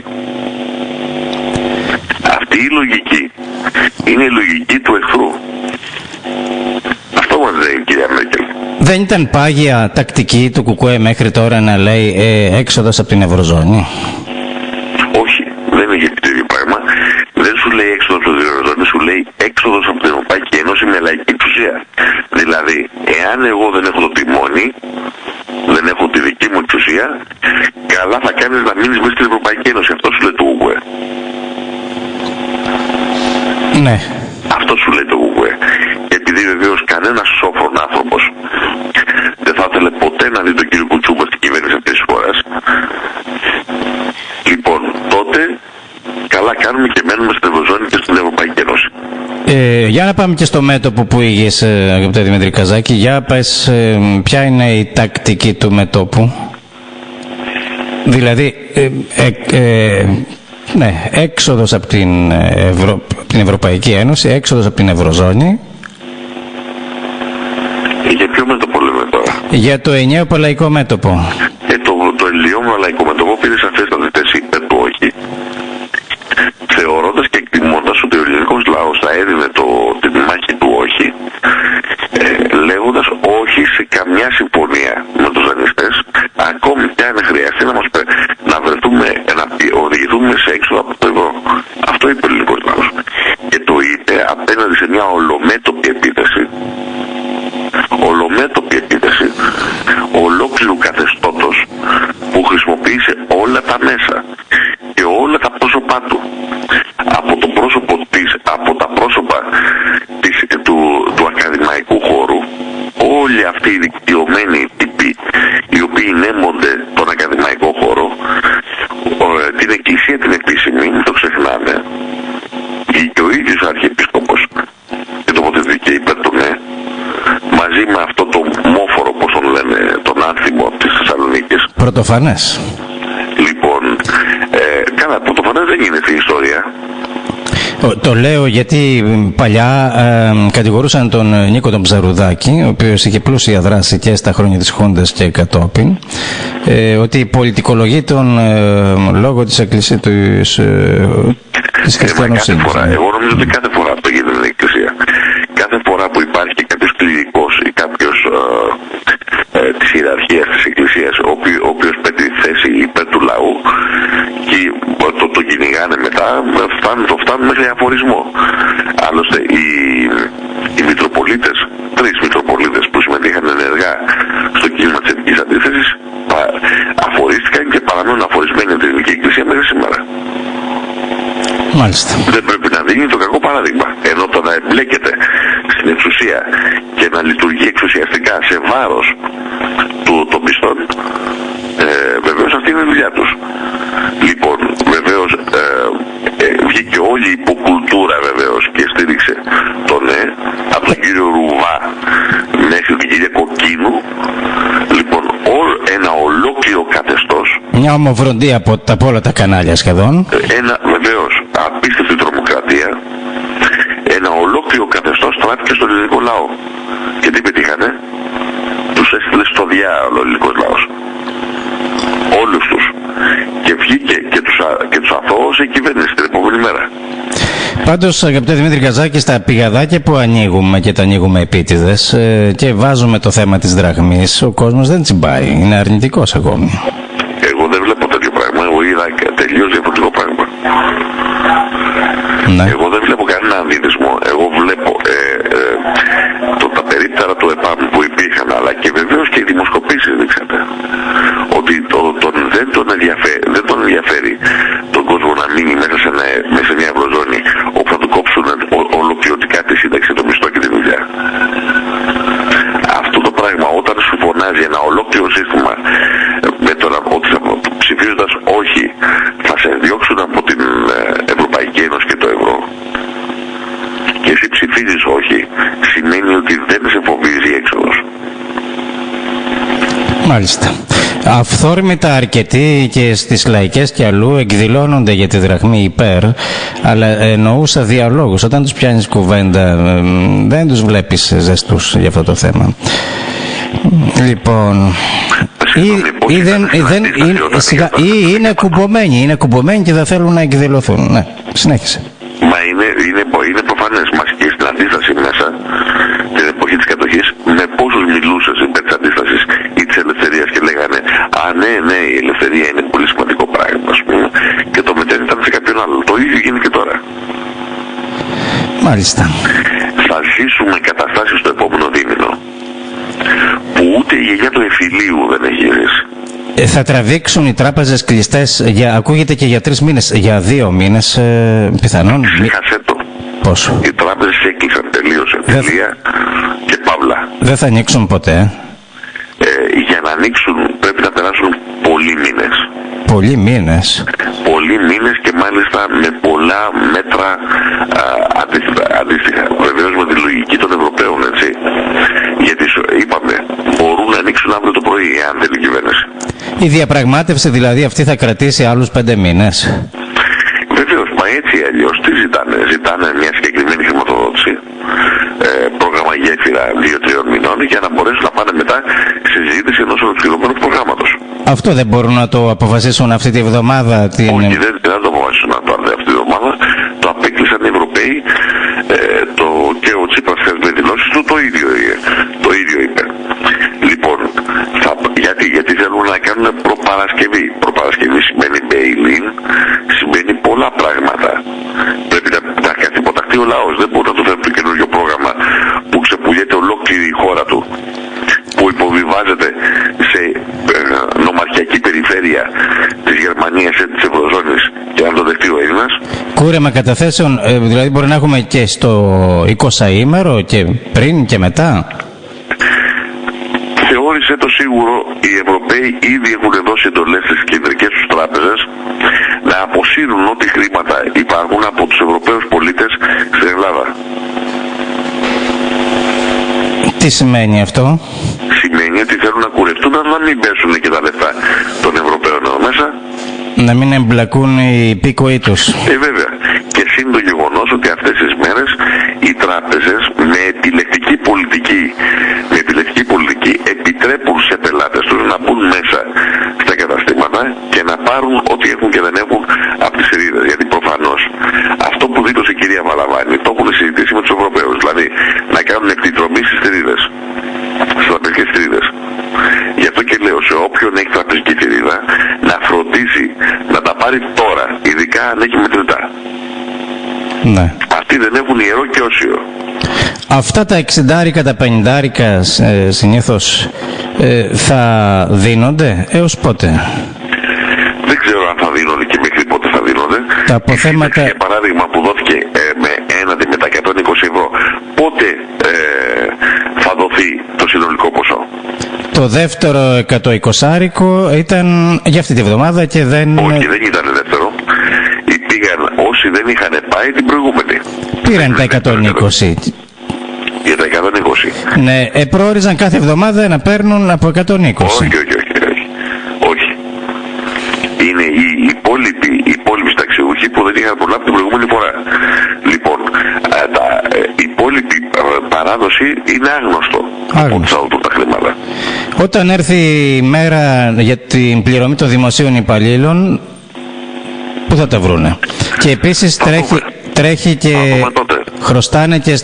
Αυτή η λογική είναι η λογική του εχθρού. Αυτό μας λέει η κυρία Μέρκελ. Δεν ήταν πάγια τακτική του ΚΚΕ μέχρι τώρα να λέει έξοδος από την Ευρωζώνη? Όχι, δεν είναι το ίδιο πράγμα. Δεν σου λέει έξοδος από την Ευρωζώνη, σου λέει έξοδος από την Ευρωπαϊκή Ένωση με λαϊκή εξουσία. Δηλαδή, εάν εγώ δεν έχω το τιμόνι, δεν έχω τη δική μου εξουσία, καλά θα κάνεις να μείνεις μέσα στην Ευρωπαϊκή Ένωση. Αυτό σου λέει το ΚΚΕ. Ναι. Αυτό σου λέει το ΚΚΕ. Επειδή βεβαίως κανένας σόφρον άνθρωπος δεν θα ήθελε ποτέ να δει τον κύριο Κουτσούμπα στην κυβέρνηση αυτής της χώρας, λοιπόν, τότε καλά κάνουμε και μένουμε στην Ευρωζώνη και στην Ευρωπαϊκή Ένωση. Για να πάμε και στο μέτωπο που είχες, αγαπητέ Δημήτρη Καζάκη. Για πες, ποια είναι η τακτική του μετώπου? Δηλαδή, ναι, έξοδος από την Ευρωπαϊκή Ένωση, έξοδος από την Ευρωζώνη. Για ποιο μέτωπο λέμε τώρα? Για το ενιαίο παλαϊκό μέτωπο. Το ενιαίο παλαϊκό μέτωπο πήρε σαφέστατη θέση υπέρ του όχι. Θεωρώντας και εκτιμώντας ότι ο ελληνικός λαός θα έδινε την μάχη του όχι, λέγοντας όχι σε καμιά συμφωνία με τους δανειστές, ακόμη και αν χρειαστεί να βρεθούμε, να οδηγηθούμε σε έξοδο από το ευρώ. Αυτό είπε ο ελληνικός λαός. Και το είπε απέναντι σε μια ολομέτωπη επίθεση. Ολομέτωπη επίθεση ολόκληρου καθεστώτος που χρησιμοποίησε όλα τα μέσα και όλα τα πρόσωπά του. Από τα πρόσωπα του ακαδημαϊκού χώρου, όλοι αυτοί οι δικτυωμένοι τύποι οι οποίοι νέμονται τον ακαδημαϊκό χώρο, την εκκλησία την επίσημη, μην το ξεχνάμε, και ο ίδιος ο Αρχιεπίσκοπος και τοποθετήθηκε υπέρ του ναι, μαζί με αυτό το μόφορο, όπως τον λένε, τον άνθιμο της Θεσσαλονίκης. Πρωτοφανές. Λοιπόν, καλά, πρωτοφανές δεν είναι στην ιστορία. Το λέω γιατί παλιά κατηγορούσαν τον Νίκο τον Ψαρουδάκη, ο οποίος είχε πλούσια δράση και στα χρόνια της Χούντας και κατόπιν, ότι πολιτικολογεί τον λόγο της Εκκλησίας της χριστιανοσύνης. Εγώ νομίζω ότι κάθε φορά που γίνεται την Εκκλησία, κάθε φορά που υπάρχει κάποιος κληρικός ή κάποιος της ιεραρχίας της Εκκλησίας, ο οποίος παίρνει θέση υπέρ του λαού και το κυνηγάνε μετά, φτάνουν μέχρι αφορισμό. Άλλωστε οι Μητροπολίτες, 3 Μητροπολίτες που συμμετείχαν ενεργά στο κίνημα της Εθνικής Αντίθεσης, αφορίστηκαν και παραμένουν αφορισμένοι από την Ελληνική Εκκλησία μέχρι σήμερα. Μάλιστα. Δεν πρέπει να δίνει το κακό παράδειγμα. Ενώ το να εμπλέκεται στην εξουσία και να λειτουργεί εξουσιαστικά σε βάρος των πιστών, βεβαίως αυτή είναι η δουλειά τους. Λοιπόν, βεβαίως βγήκε όλη η υποκουλτούρα βεβαίως και στήριξε το ναι, από τον κύριο Ρουβά μέχρι την κυρία Κοκκίνου. Λοιπόν, ένα ολόκληρο καθεστώς. Μια ομοβροντία από όλα τα κανάλια σχεδόν. Ένα βεβαίως απίστευτη τρομοκρατία. Ένα ολόκληρο καθεστώς στράφηκε στον ελληνικό λαό. Και τι πετύχανε? Τους έστειλε στο διάολο ο ελληνικός λαός. Όλους τους. Και βγήκε και τους αθώωσε η κυβέρνηση την επόμενη μέρα. Πάντως, αγαπητέ Δημήτρη Καζάκη, στα πηγαδάκια που ανοίγουμε και τα ανοίγουμε επίτηδες και βάζουμε το θέμα της δραχμής, ο κόσμος δεν τσιμπάει. Είναι αρνητικός ακόμη. Εγώ δεν βλέπω τέτοιο πράγμα. Εγώ είδα τελείως διαφορετικό πράγμα. Ναι. Εγώ δεν βλέπω κανένα αντίθεσμο. Εγώ βλέπω τα περίπτερα του ΕΠΑΜ που υπήρχαν, αλλά και βεβαίως και οι δημοσκοπήσεις δείξατε ότι δεν τον ενδιαφέρει τον κόσμο να μείνει μέσα σε μια ευρωζώνη όπου θα του κόψουν ολοκληρωτικά τη σύνταξη, το μισθό και τη δουλειά. Αυτό το πράγμα όταν σου φωνάζει ένα ολόκληρο σύστημα με ότι ψηφίζοντας όχι θα σε διώξουν από την Ευρωπαϊκή Ένωση και το ευρώ, και εσύ ψηφίζεις όχι, σημαίνει ότι δεν σε φοβίζει η έξοδος. Μάλιστα. Αυθόρμητα αρκετοί και στις λαϊκές και αλλού εκδηλώνονται για τη δραχμή υπέρ, αλλά εννοούσα διαλόγους. Όταν τους πιάνεις κουβέντα δεν τους ζεστούς για αυτό το θέμα. Λοιπόν, ή είναι κουμπωμένοι και δεν θέλουν να εκδηλωθούν. Ναι, συνέχισε. Μα είναι προφανές. Μας και στην αντίσταση μέσα, την εποχή της κατοχής, με πόσους μιλούσες υπέρ της αντίστασης ή της ελευθερίας και λέγανε «Α, ναι, η ελευθερία είναι πολύ σημαντικό πράγμα», ας πούμε, και το μετέθεταν σε κάποιον άλλο. Το ίδιο γίνεται και τώρα. Μάλιστα. Θα ζήσουμε καταστάσεις στο επόμενο δίμηνο που ούτε η γενιά του εφηλίου δεν έχει ζήσει. Θα τραβήξουν οι τράπεζες κλειστές, ακούγεται και για 3 μήνες, για 2 μήνες πιθανόν. Ξέχασέ το. Πόσο? Οι τράπεζες έκλεισαν τελείως, τελεία και παύλα. Δεν θα ανοίξουν ποτέ. Για να ανοίξουν πρέπει να περάσουν πολλοί μήνες. Πολλοί μήνες. Πολλοί μήνες και μάλιστα με πολλά μέτρα αντίστοιχα. Βεβαίως με τη λογική των Ευρωπαίων, έτσι. Γιατί είπαμε, μπορούν να ανοίξουν αύριο το πρωί, αν θέλει η κυβέρνηση. Η διαπραγμάτευση δηλαδή αυτή θα κρατήσει άλλους 5 μήνες. Βεβαίως, μα έτσι αλλιώς τι ζητάνε? Ζητάνε μια συγκεκριμένη χρηματοδότηση, πρόγραμμα γέφυρα 2-3 μηνών, για να μπορέσουν να πάνε μετά σε συζήτηση ενός ολοκληρωμένου προγράμματος. Αυτό δεν μπορούν να το αποφασίσουν αυτή τη βδομάδα? Όχι, δεν το αποφασίσουν να το πάρουν αυτή τη βδομάδα. Το απέκλεισαν οι Ευρωπαίοι, και ο Τσίπρας με δηλώσεις του το ίδιο είπε. Λοιπόν, γιατί θέλουν να κάνουν προπαρασκευή. Προπαρασκευή σημαίνει bail-in, σημαίνει πολλά πράγματα. Πρέπει να καθυποταχθεί ο λαός. Δεν μπορεί να του φέρει το καινούργιο πρόγραμμα που ξεπουλιέται ολόκληρη η χώρα του, που υποβιβάζεται σε νομαρχιακή περιφέρεια της Γερμανίας ή της Ευρωζώνης, και να το δεχτεί ο Έλληνας. Κούρεμα καταθέσεων, δηλαδή μπορεί να έχουμε και στο 20ήμερο και πριν και μετά. Θεώρησε το σίγουρο, οι Ευρωπαίοι ήδη έχουν δώσει εντολές στις κεντρικές τους τράπεζες να αποσύρουν ό,τι χρήματα υπάρχουν από τους Ευρωπαίους πολίτες στην Ελλάδα. Τι σημαίνει αυτό? Σημαίνει ότι θέλουν να κουρευτούν, να μην πέσουν και τα λεφτά των Ευρωπαίων εδώ μέσα. Να μην εμπλακούν οι υπήκοοι τους. Βέβαια. Και σύν το γεγονός ότι αυτές τις μέρες οι τράπεζες με επιλεκτική πολιτική επιτρέπουν σε πελάτες τους να μπουν μέσα στα καταστήματα και να πάρουν ό,τι έχουν και δεν έχουν από τις θηρίδες. Γιατί προφανώς αυτό που δήλωσε η κυρία Μαλαβάνη το έχουν συζητήσει με τους Ευρωπαίους. Δηλαδή να κάνουν εκτιτρομή στις θηρίδες, στις τραπεζικές θηρίδες. Γι' αυτό και λέω σε όποιον έχει τραπεζική θηρίδα να φροντίσει να τα πάρει τώρα, ειδικά αν έχει μετρητά. Ναι. Αυτοί δεν έχουν ιερό και όσιο. Αυτά τα 60, τα 50 συνήθως θα δίνονται έως πότε? Δεν ξέρω αν θα δίνονται και μέχρι πότε θα δίνονται. Τα αποθέματα... Για παράδειγμα που δόθηκε με τα 120 ευρώ, πότε θα δοθεί το συνολικό ποσό? Το δεύτερο 120 ήταν για αυτή τη βδομάδα και δεν... Όχι, δεν ήταν δεύτερο. Πήγαν όσοι δεν είχαν πάει την προηγούμενη. Πήραν τα 120. Για τα 120. Ναι, προόριζαν κάθε εβδομάδα να παίρνουν από 120. Όχι. Είναι οι υπόλοιποι ταξιούχοι που δεν είχαν προλάβει την προηγούμενη φορά. Λοιπόν, η υπόλοιπη παράδοση είναι άγνωστο. Από τα χρήματα. Όταν έρθει η μέρα για την πληρωμή των δημοσίων υπαλλήλων, πού θα τα βρούνε? Και επίσης τρέχει και χρωστάνε και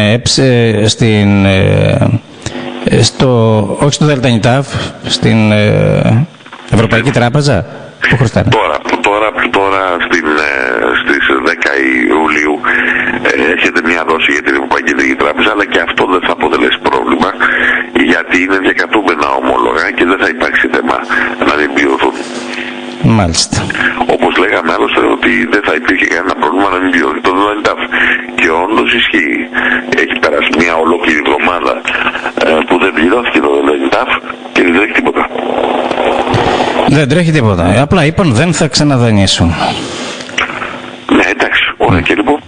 όχι στο ΔΕΛΤΑ, στην Ευρωπαϊκή Τράπεζα. Πού χρωστάνε? Τώρα στις 10 Ιουλίου έρχεται μια δόση για την Ευρωπαϊκή Τράπεζα, αλλά και αυτό δεν θα αποτελέσει πρόβλημα, γιατί είναι διακατούμενα ομόλογα και δεν θα υπάρξει θέμα να μην πληρωθούν. Μάλιστα. Όπως λέγαμε άλλωστε ότι δεν θα υπήρχε κανένα πρόβλημα να μην πληρωθεί το ΔΕΛΤΑΦ. Και όντως ισχύει. Έχει περάσει μια ολόκληρη εβδομάδα που δεν πληρώθηκε το ΔΕΛΤΑΦ και δεν τρέχει τίποτα. Δεν τρέχει τίποτα. Απλά είπαν δεν θα ξαναδανείσουν. Ναι, εντάξει. Ωραία και λοιπόν.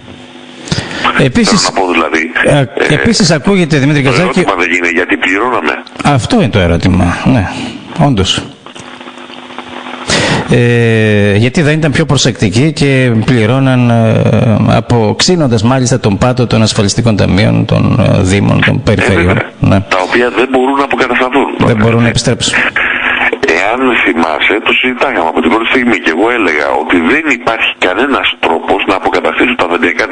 Επίσης ακούγεται, Δημήτρη Καζάκη... Το ερώτημα δεν είναι γιατί πληρώναμε. Αυτό είναι το ερώτημα, ναι, όντως. γιατί δεν ήταν πιο προσεκτικοί και πληρώναν αποξύνοντας μάλιστα τον πάτο των ασφαλιστικών ταμείων, των δήμων, των περιφερειών. Ναι. Τα οποία δεν μπορούν να αποκατασταθούν. Δεν μπορούν να επιστρέψουν. Εάν θυμάσαι, το συζητάγαμε από την πρώτη στιγμή και εγώ έλεγα ότι δεν υπάρχει κανένας τρόπος να αποκαταστήσουν τα δανειακά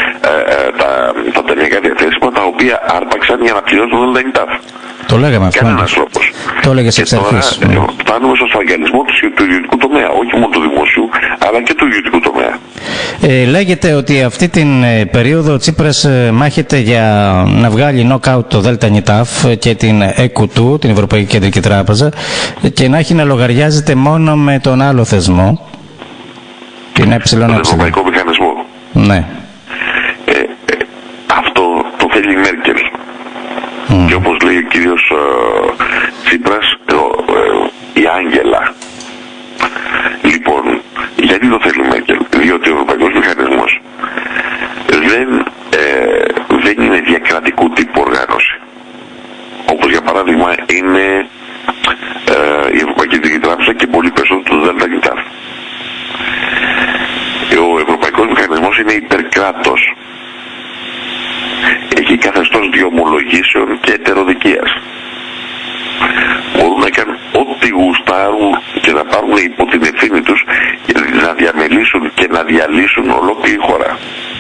διαθέσιμα τα οποία άρπαξαν για να πληρώσουν τον ΔΕΝΤΑΦ. Το λέγαμε αυτό. Κανένας τρόπος. Το έλεγες εξ αρχής. Φτάνουμε στο στραγγαλισμό του ιδιωτικού τομέα, όχι μόνο του δημοσίου, αλλά και του ιδιωτικού τομέα. Λέγεται ότι αυτή την περίοδο ο Τσίπρας μάχεται για να βγάλει knockout το ΔΝΤ και την ΕΚΤ, την Ευρωπαϊκή Κεντρική Τράπεζα, και να έχει να λογαριάζεται μόνο με τον άλλο θεσμό, την ΕΕ. Τον Ευρωπαϊκό Μηχανισμό. Ναι. Αυτό το θέλει η Μέρκελ. Και όπως λέει ο κύριος Τσίπρας, η Άγγελα. Λοιπόν, γιατί το θέλει η Μέρκελ? Διότι ο Ευρωπαϊκός Μηχανισμός δεν είναι διακρατικού τύπου οργάνωση. Όπως για παράδειγμα είναι η Ευρωπαϊκή Κεντρική Τράπεζα και πολύ περισσότερο το ΔΝΤ. Ο Ευρωπαϊκός Μηχανισμός είναι υπερκράτος. Έχει καθεστώς διομολογήσεων και ετεροδικίας. Μπορούν να κάνουν ό,τι γουστάρουν και να πάρουν υπό την ευθύνη τους να διαμελήσουν και να διαλύσουν ολόκληρη χώρα.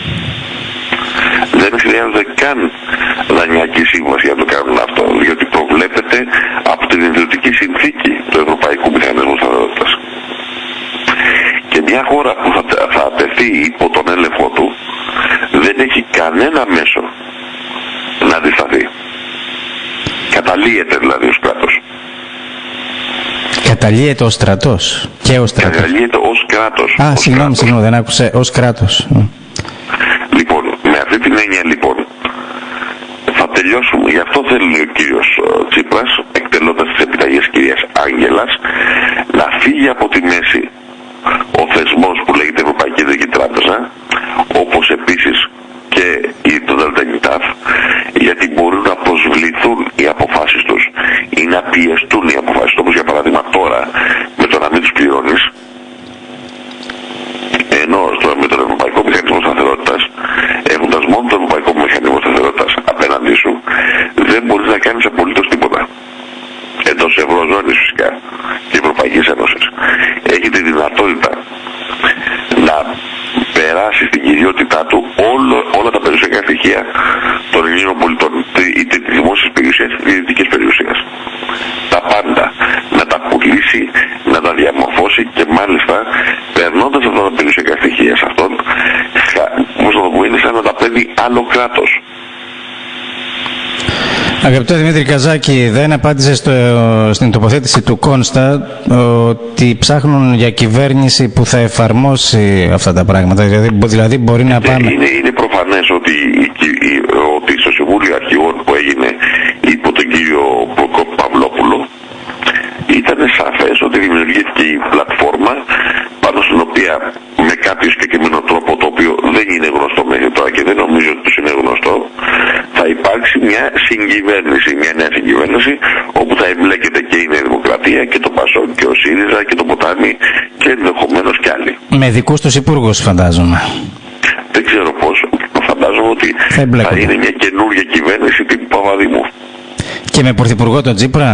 Δεν χρειάζεται καν δανειακή σύμβαση για να το κάνουν αυτό, διότι προβλέπεται από την ιδιωτική συνθήκη του Ευρωπαϊκού Μηχανισμού Σταθερότητας. Και μια χώρα που θα τεθεί υπό τον έλεγχο του δεν έχει κανένα μέσο να αντισταθεί. Καταλύεται δηλαδή ο κράτος. Καταλύεται ο στρατός και ο στρατός. Καταλύεται ως κράτος. Συγγνώμη, δεν άκουσε. Ως κράτος. Λοιπόν, με αυτή την έννοια λοιπόν θα τελειώσουμε. Γι' αυτό θέλει ο κύριος Τσίπρας, εκτελώντας τις επιταγές της κυρίας Άγγελας, να φύγει από τη μέση ο θεσμός που λέγεται Ευρωπαϊκή Κεντρική Τράπεζα, όπως επίσης και το ΔΝΤ, γιατί μπορούν να προσβληθούν οι αποφάσεις τους ή να πιεστούν οι αποφάσεις τους, όπως για παράδειγμα τώρα με το να μην τους πληρώνεις, ενώ με τον Ευρωπαϊκό Μηχανισμό Σταθερότητας, έχοντας μόνο τον Ευρωπαϊκό Μηχανισμό Σταθερότητας απέναντί σου, δεν μπορείς να κάνεις απολύτως τίποτα. Εντός Ευρωζώνης φυσικά και Ευρωπαϊκής Ένωσης. Έχει τη δυνατότητα να περάσει στην κυριότητά του όλα τα περιουσιακά στοιχεία των Ελλήνων πολιτών, είτε της δημόσιας περιουσίας είτε της ιδιωτικής περιουσίας. Τα πάντα. Να τα πουλήσει, να τα διαμορφώσει και μάλιστα περνώντας αυτά τα περιουσιακά στοιχεία σε αυτόν, όπως να το πω, είναι σαν να τα παίρνει άλλο κράτος. Αγαπητέ Δημήτρη Καζάκη, δεν απάντησε στην τοποθέτηση του Κόνστα ότι ψάχνουν για κυβέρνηση που θα εφαρμόσει αυτά τα πράγματα. Δηλαδή μπορεί να πάμε... Είναι προφανές ότι στο Συμβούλιο Αρχηγών που έγινε υπό τον κύριο Παυλόπουλο ήταν σαφές ότι δημιουργήθηκε η πλατφόρμα πάνω στην οποία με κάποιο συγκεκριμένο τρόπο, το οποίο δεν είναι γνωστό μέχρι τώρα και δεν νομίζω ότι τους είναι γνωστό, θα υπάρξει μια συγκυβέρνηση, μια νέα συγκυβέρνηση όπου θα εμπλέκεται και η Νέα Δημοκρατία και το ΠΑΣΟΚ και ο ΣΥΡΙΖΑ και το Ποτάμι και ενδεχομένως κι άλλοι. Με δικούς τους υπουργούς φαντάζομαι. Δεν ξέρω πώς. Φαντάζομαι ότι θα είναι μια καινούργια κυβέρνηση τύπου Παπαδήμου. Και με πρωθυπουργό τον Τσίπρα?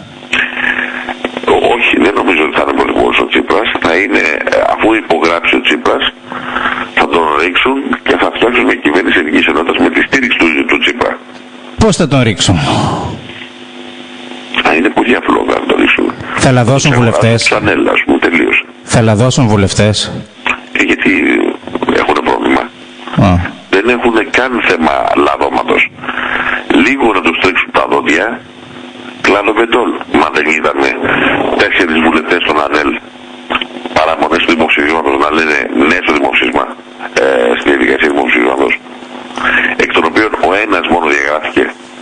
Όχι, δεν νομίζω ότι θα είναι πρωθυπουργός ο Τσίπρας. Θα είναι, αφού υπογράψει ο Τσίπρας, θα τον ρίξουν και θα φτιάξουν μια κυβέρνηση Εθνικής Ενότητας με τη στήριξη του Τσίπρα. Πώς θα τον ρίξουν? Είναι πολύ απλό να τον ρίξουν. Θα λαδώσουν βουλευτές? Ξανέλα, ας πούμε, τελείωσε. Θα λαδώσουν βουλευτές? Γιατί έχουν πρόβλημα. Δεν έχουν καν θέμα λαδώματος. Λίγο να τους τρίξουν τα δόντια, κλάδο πεντόλ. Μα δεν είδαμε 4 βουλευτές στον ΑΝΕΛ παραμονές του δημοψηφίσματος να λένε ναι στο δημοψήφισμα, στη διαδικασία δημοψηφίσματος, εκ των οποίων ο ένας μόνο διαγράφηκε.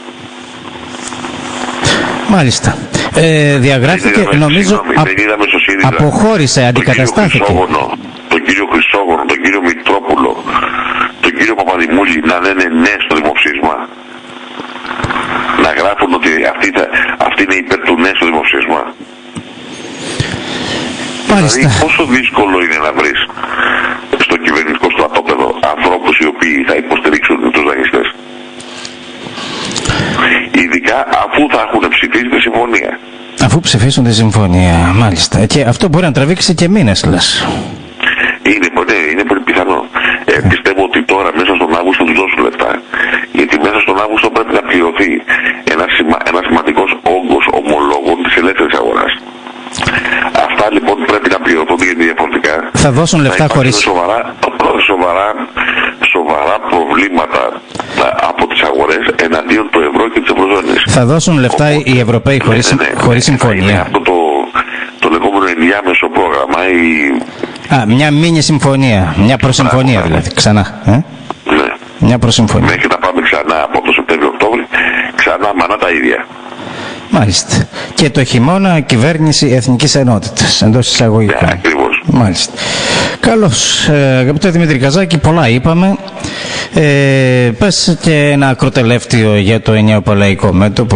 Μάλιστα. Διαγράφηκε, νομίζω, αποχώρησε, αντικαταστάθηκε. Τον κύριο Χρυσόγονο, τον κύριο Μητρόπουλο, τον κύριο Παπαδημούλη να λένε ναι στο δημοψήφισμα. Να γράφουν ότι αυτή είναι υπέρ του ναι στο δημοψήφισμα. Μάλιστα. Δηλαδή πόσο δύσκολο είναι να βρεις στο κυβερνητικό στρατόπεδο ανθρώπους οι οποίοι θα υποστηρίξουν τους δανειστές. Ειδικά αφού θα έχουν ψηφίσει τη συμφωνία. Αφού ψηφίσουν τη συμφωνία, μάλιστα. Και αυτό μπορεί να τραβήξει και μήνες, λες. Είναι πολύ πιθανό. Πιστεύω ότι τώρα μέσα στον Αύγουστο τους δώσουν λεφτά. Γιατί μέσα στον Αύγουστο πρέπει να πληρωθεί ένα σημαντικός όγκος ομολόγων της ελεύθερης αγοράς. Αυτά λοιπόν πρέπει να πληρωθούν, γιατί διαφορετικά θα δώσουν λεφτά χωρίς σοβαρά προβλήματα από τις αγορές εναντίον του ευρώ και της ευρωζώνης. Θα δώσουν λεφτά οι Ευρωπαίοι χωρίς συμφωνία. Είναι αυτό το λεγόμενο ενδιάμεσο πρόγραμμα. Μια μίνι συμφωνία, μια προσυμφωνία δηλαδή, ξανά. Ναι. Μια προσυμφωνία. Μέχρι να πάμε ξανά από το Σεπτέμβριο-Οκτώβρη, ξανά μανά τα ίδια. Μάλιστα. Και το χειμώνα κυβέρνηση Εθνικής Ενότητας, εντός εισαγωγικών. Ναι, ακριβώς. Μάλιστα. Καλώς. Αγαπητέ Δημήτρη Καζάκη, πολλά είπαμε. Πες και ένα ακροτελεύτιο για το ενιαίο παλαϊκό μέτωπο.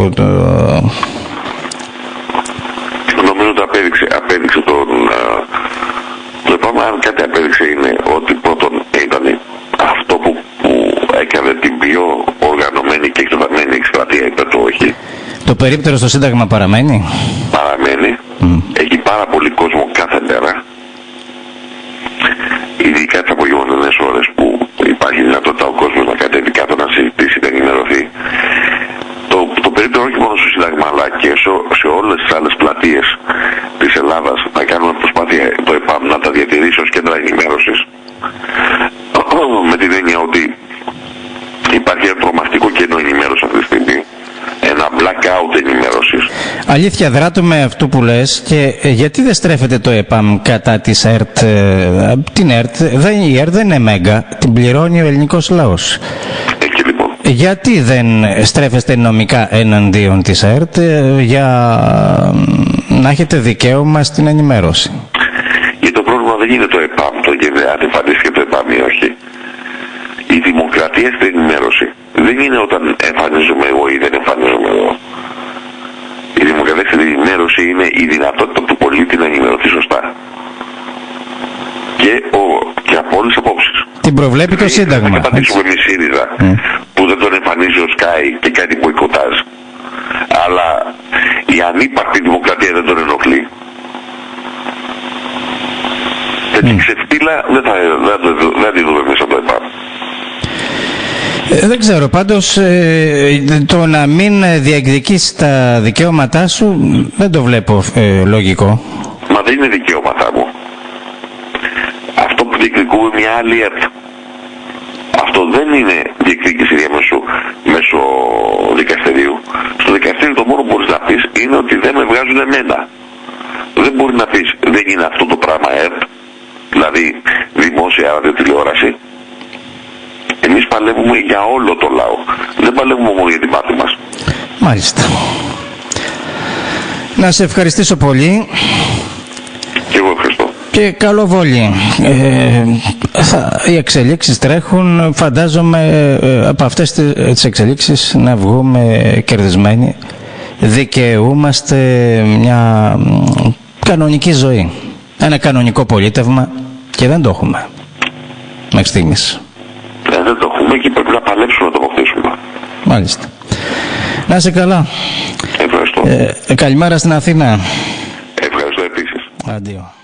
Νομίζω ότι απέδειξε το επόμενο, αν κάτι απέδειξε, είναι ότι πρώτον ήταν αυτό που έκανε την πιο οργανωμένη και εκτεταμένη εκστρατεία υπέρ του όχι. Το περίπτερο στο Σύνταγμα παραμένει. Παραμένει. Έχει πάρα πολύ κόσμο κάθε μέρα. Ειδικά τις απογευματινές ώρες που υπάρχει δυνατότητα ο κόσμος να κατέβει κάτω, να συζητήσει, να ενημερωθεί. Το περίπτερο όχι μόνο στο Σύνταγμα, αλλά και σε όλες τις άλλες πλατείες της Ελλάδας να κάνουμε προσπάθεια το ΕΠΑΜ να τα διατηρήσει ως κέντρα ενημέρωσης. Με την έννοια ότι υπάρχει ένα τρομακτικό κενό ενημέρωση αυτή τη στιγμή. Ένα blackout ενημέρωσης. Αλήθεια, δράτω με αυτό που λες. Και γιατί δεν στρέφεται το ΕΠΑΜ κατά της ΕΡΤ? Την ΕΡΤ, η ΕΡΤ δεν είναι μέγα, την πληρώνει ο ελληνικός λαός. Εκεί λοιπόν. Γιατί δεν στρέφεστε νομικά εναντίον της ΕΡΤ για να έχετε δικαίωμα στην ενημέρωση? Γιατί το πρόβλημα δεν είναι το ΕΠΑΜ, αν εμφανίστηκε το ΕΠΑΜ ή όχι. Η δημοκρατία στην ενημέρωση δεν είναι όταν εμφανίζομαι εγώ ή δεν εμφανίζομαι εγώ. Η δημοκρατία στην ενημέρωση είναι η δυνατότητα του πολίτη να ενημερωθεί σωστά. Και από όλες τις απόψεις. Την προβλέπει το Σύνταγμα. Δεν θα πατήσουμε με ΣΥΡΙΖΑ που δεν τον εμφανίζει ως ΚΑΙ και κάτι μποϊκοτάζ. Αλλά η ανύπαρκτη δημοκρατία δεν τον ενοχλεί. Την ξεφτύλα δεν τη δούμε μέσα από το ΕΠΑΜ. Δεν ξέρω, πάντως το να μην διεκδικείς τα δικαιώματά σου δεν το βλέπω λογικό. Μα δεν είναι δικαιώματά μου. Αυτό που διεκδικούμε μια άλλη ΕΡΤ. Αυτό δεν είναι διεκδίκηση μέσω δικαστηρίου. Στο δικαστήριο το μόνο που μπορείς να πεις είναι ότι δεν με βγάζουν εμένα. Δεν μπορεί να πεις δεν είναι αυτό το πράγμα ΕΡΤ, δηλαδή δημόσια ραδιοτηλεόραση. Εμείς παλεύουμε για όλο το λαό. Δεν παλεύουμε μόνο για την μάχη μας. Μάλιστα. Να σε ευχαριστήσω πολύ. Και εγώ ευχαριστώ. Και καλό βόλι. Οι εξελίξεις τρέχουν. Φαντάζομαι από αυτές τις εξελίξεις να βγούμε κερδισμένοι. Δικαιούμαστε μια κανονική ζωή. Ένα κανονικό πολίτευμα και δεν το έχουμε μέχρι στιγμής. Δεν το έχουμε και πρέπει να παλέψουμε να το αποκτήσουμε. Μάλιστα. Να είσαι καλά. Ευχαριστώ. Καλημέρα στην Αθήνα. Ευχαριστώ επίσης. Αντίο.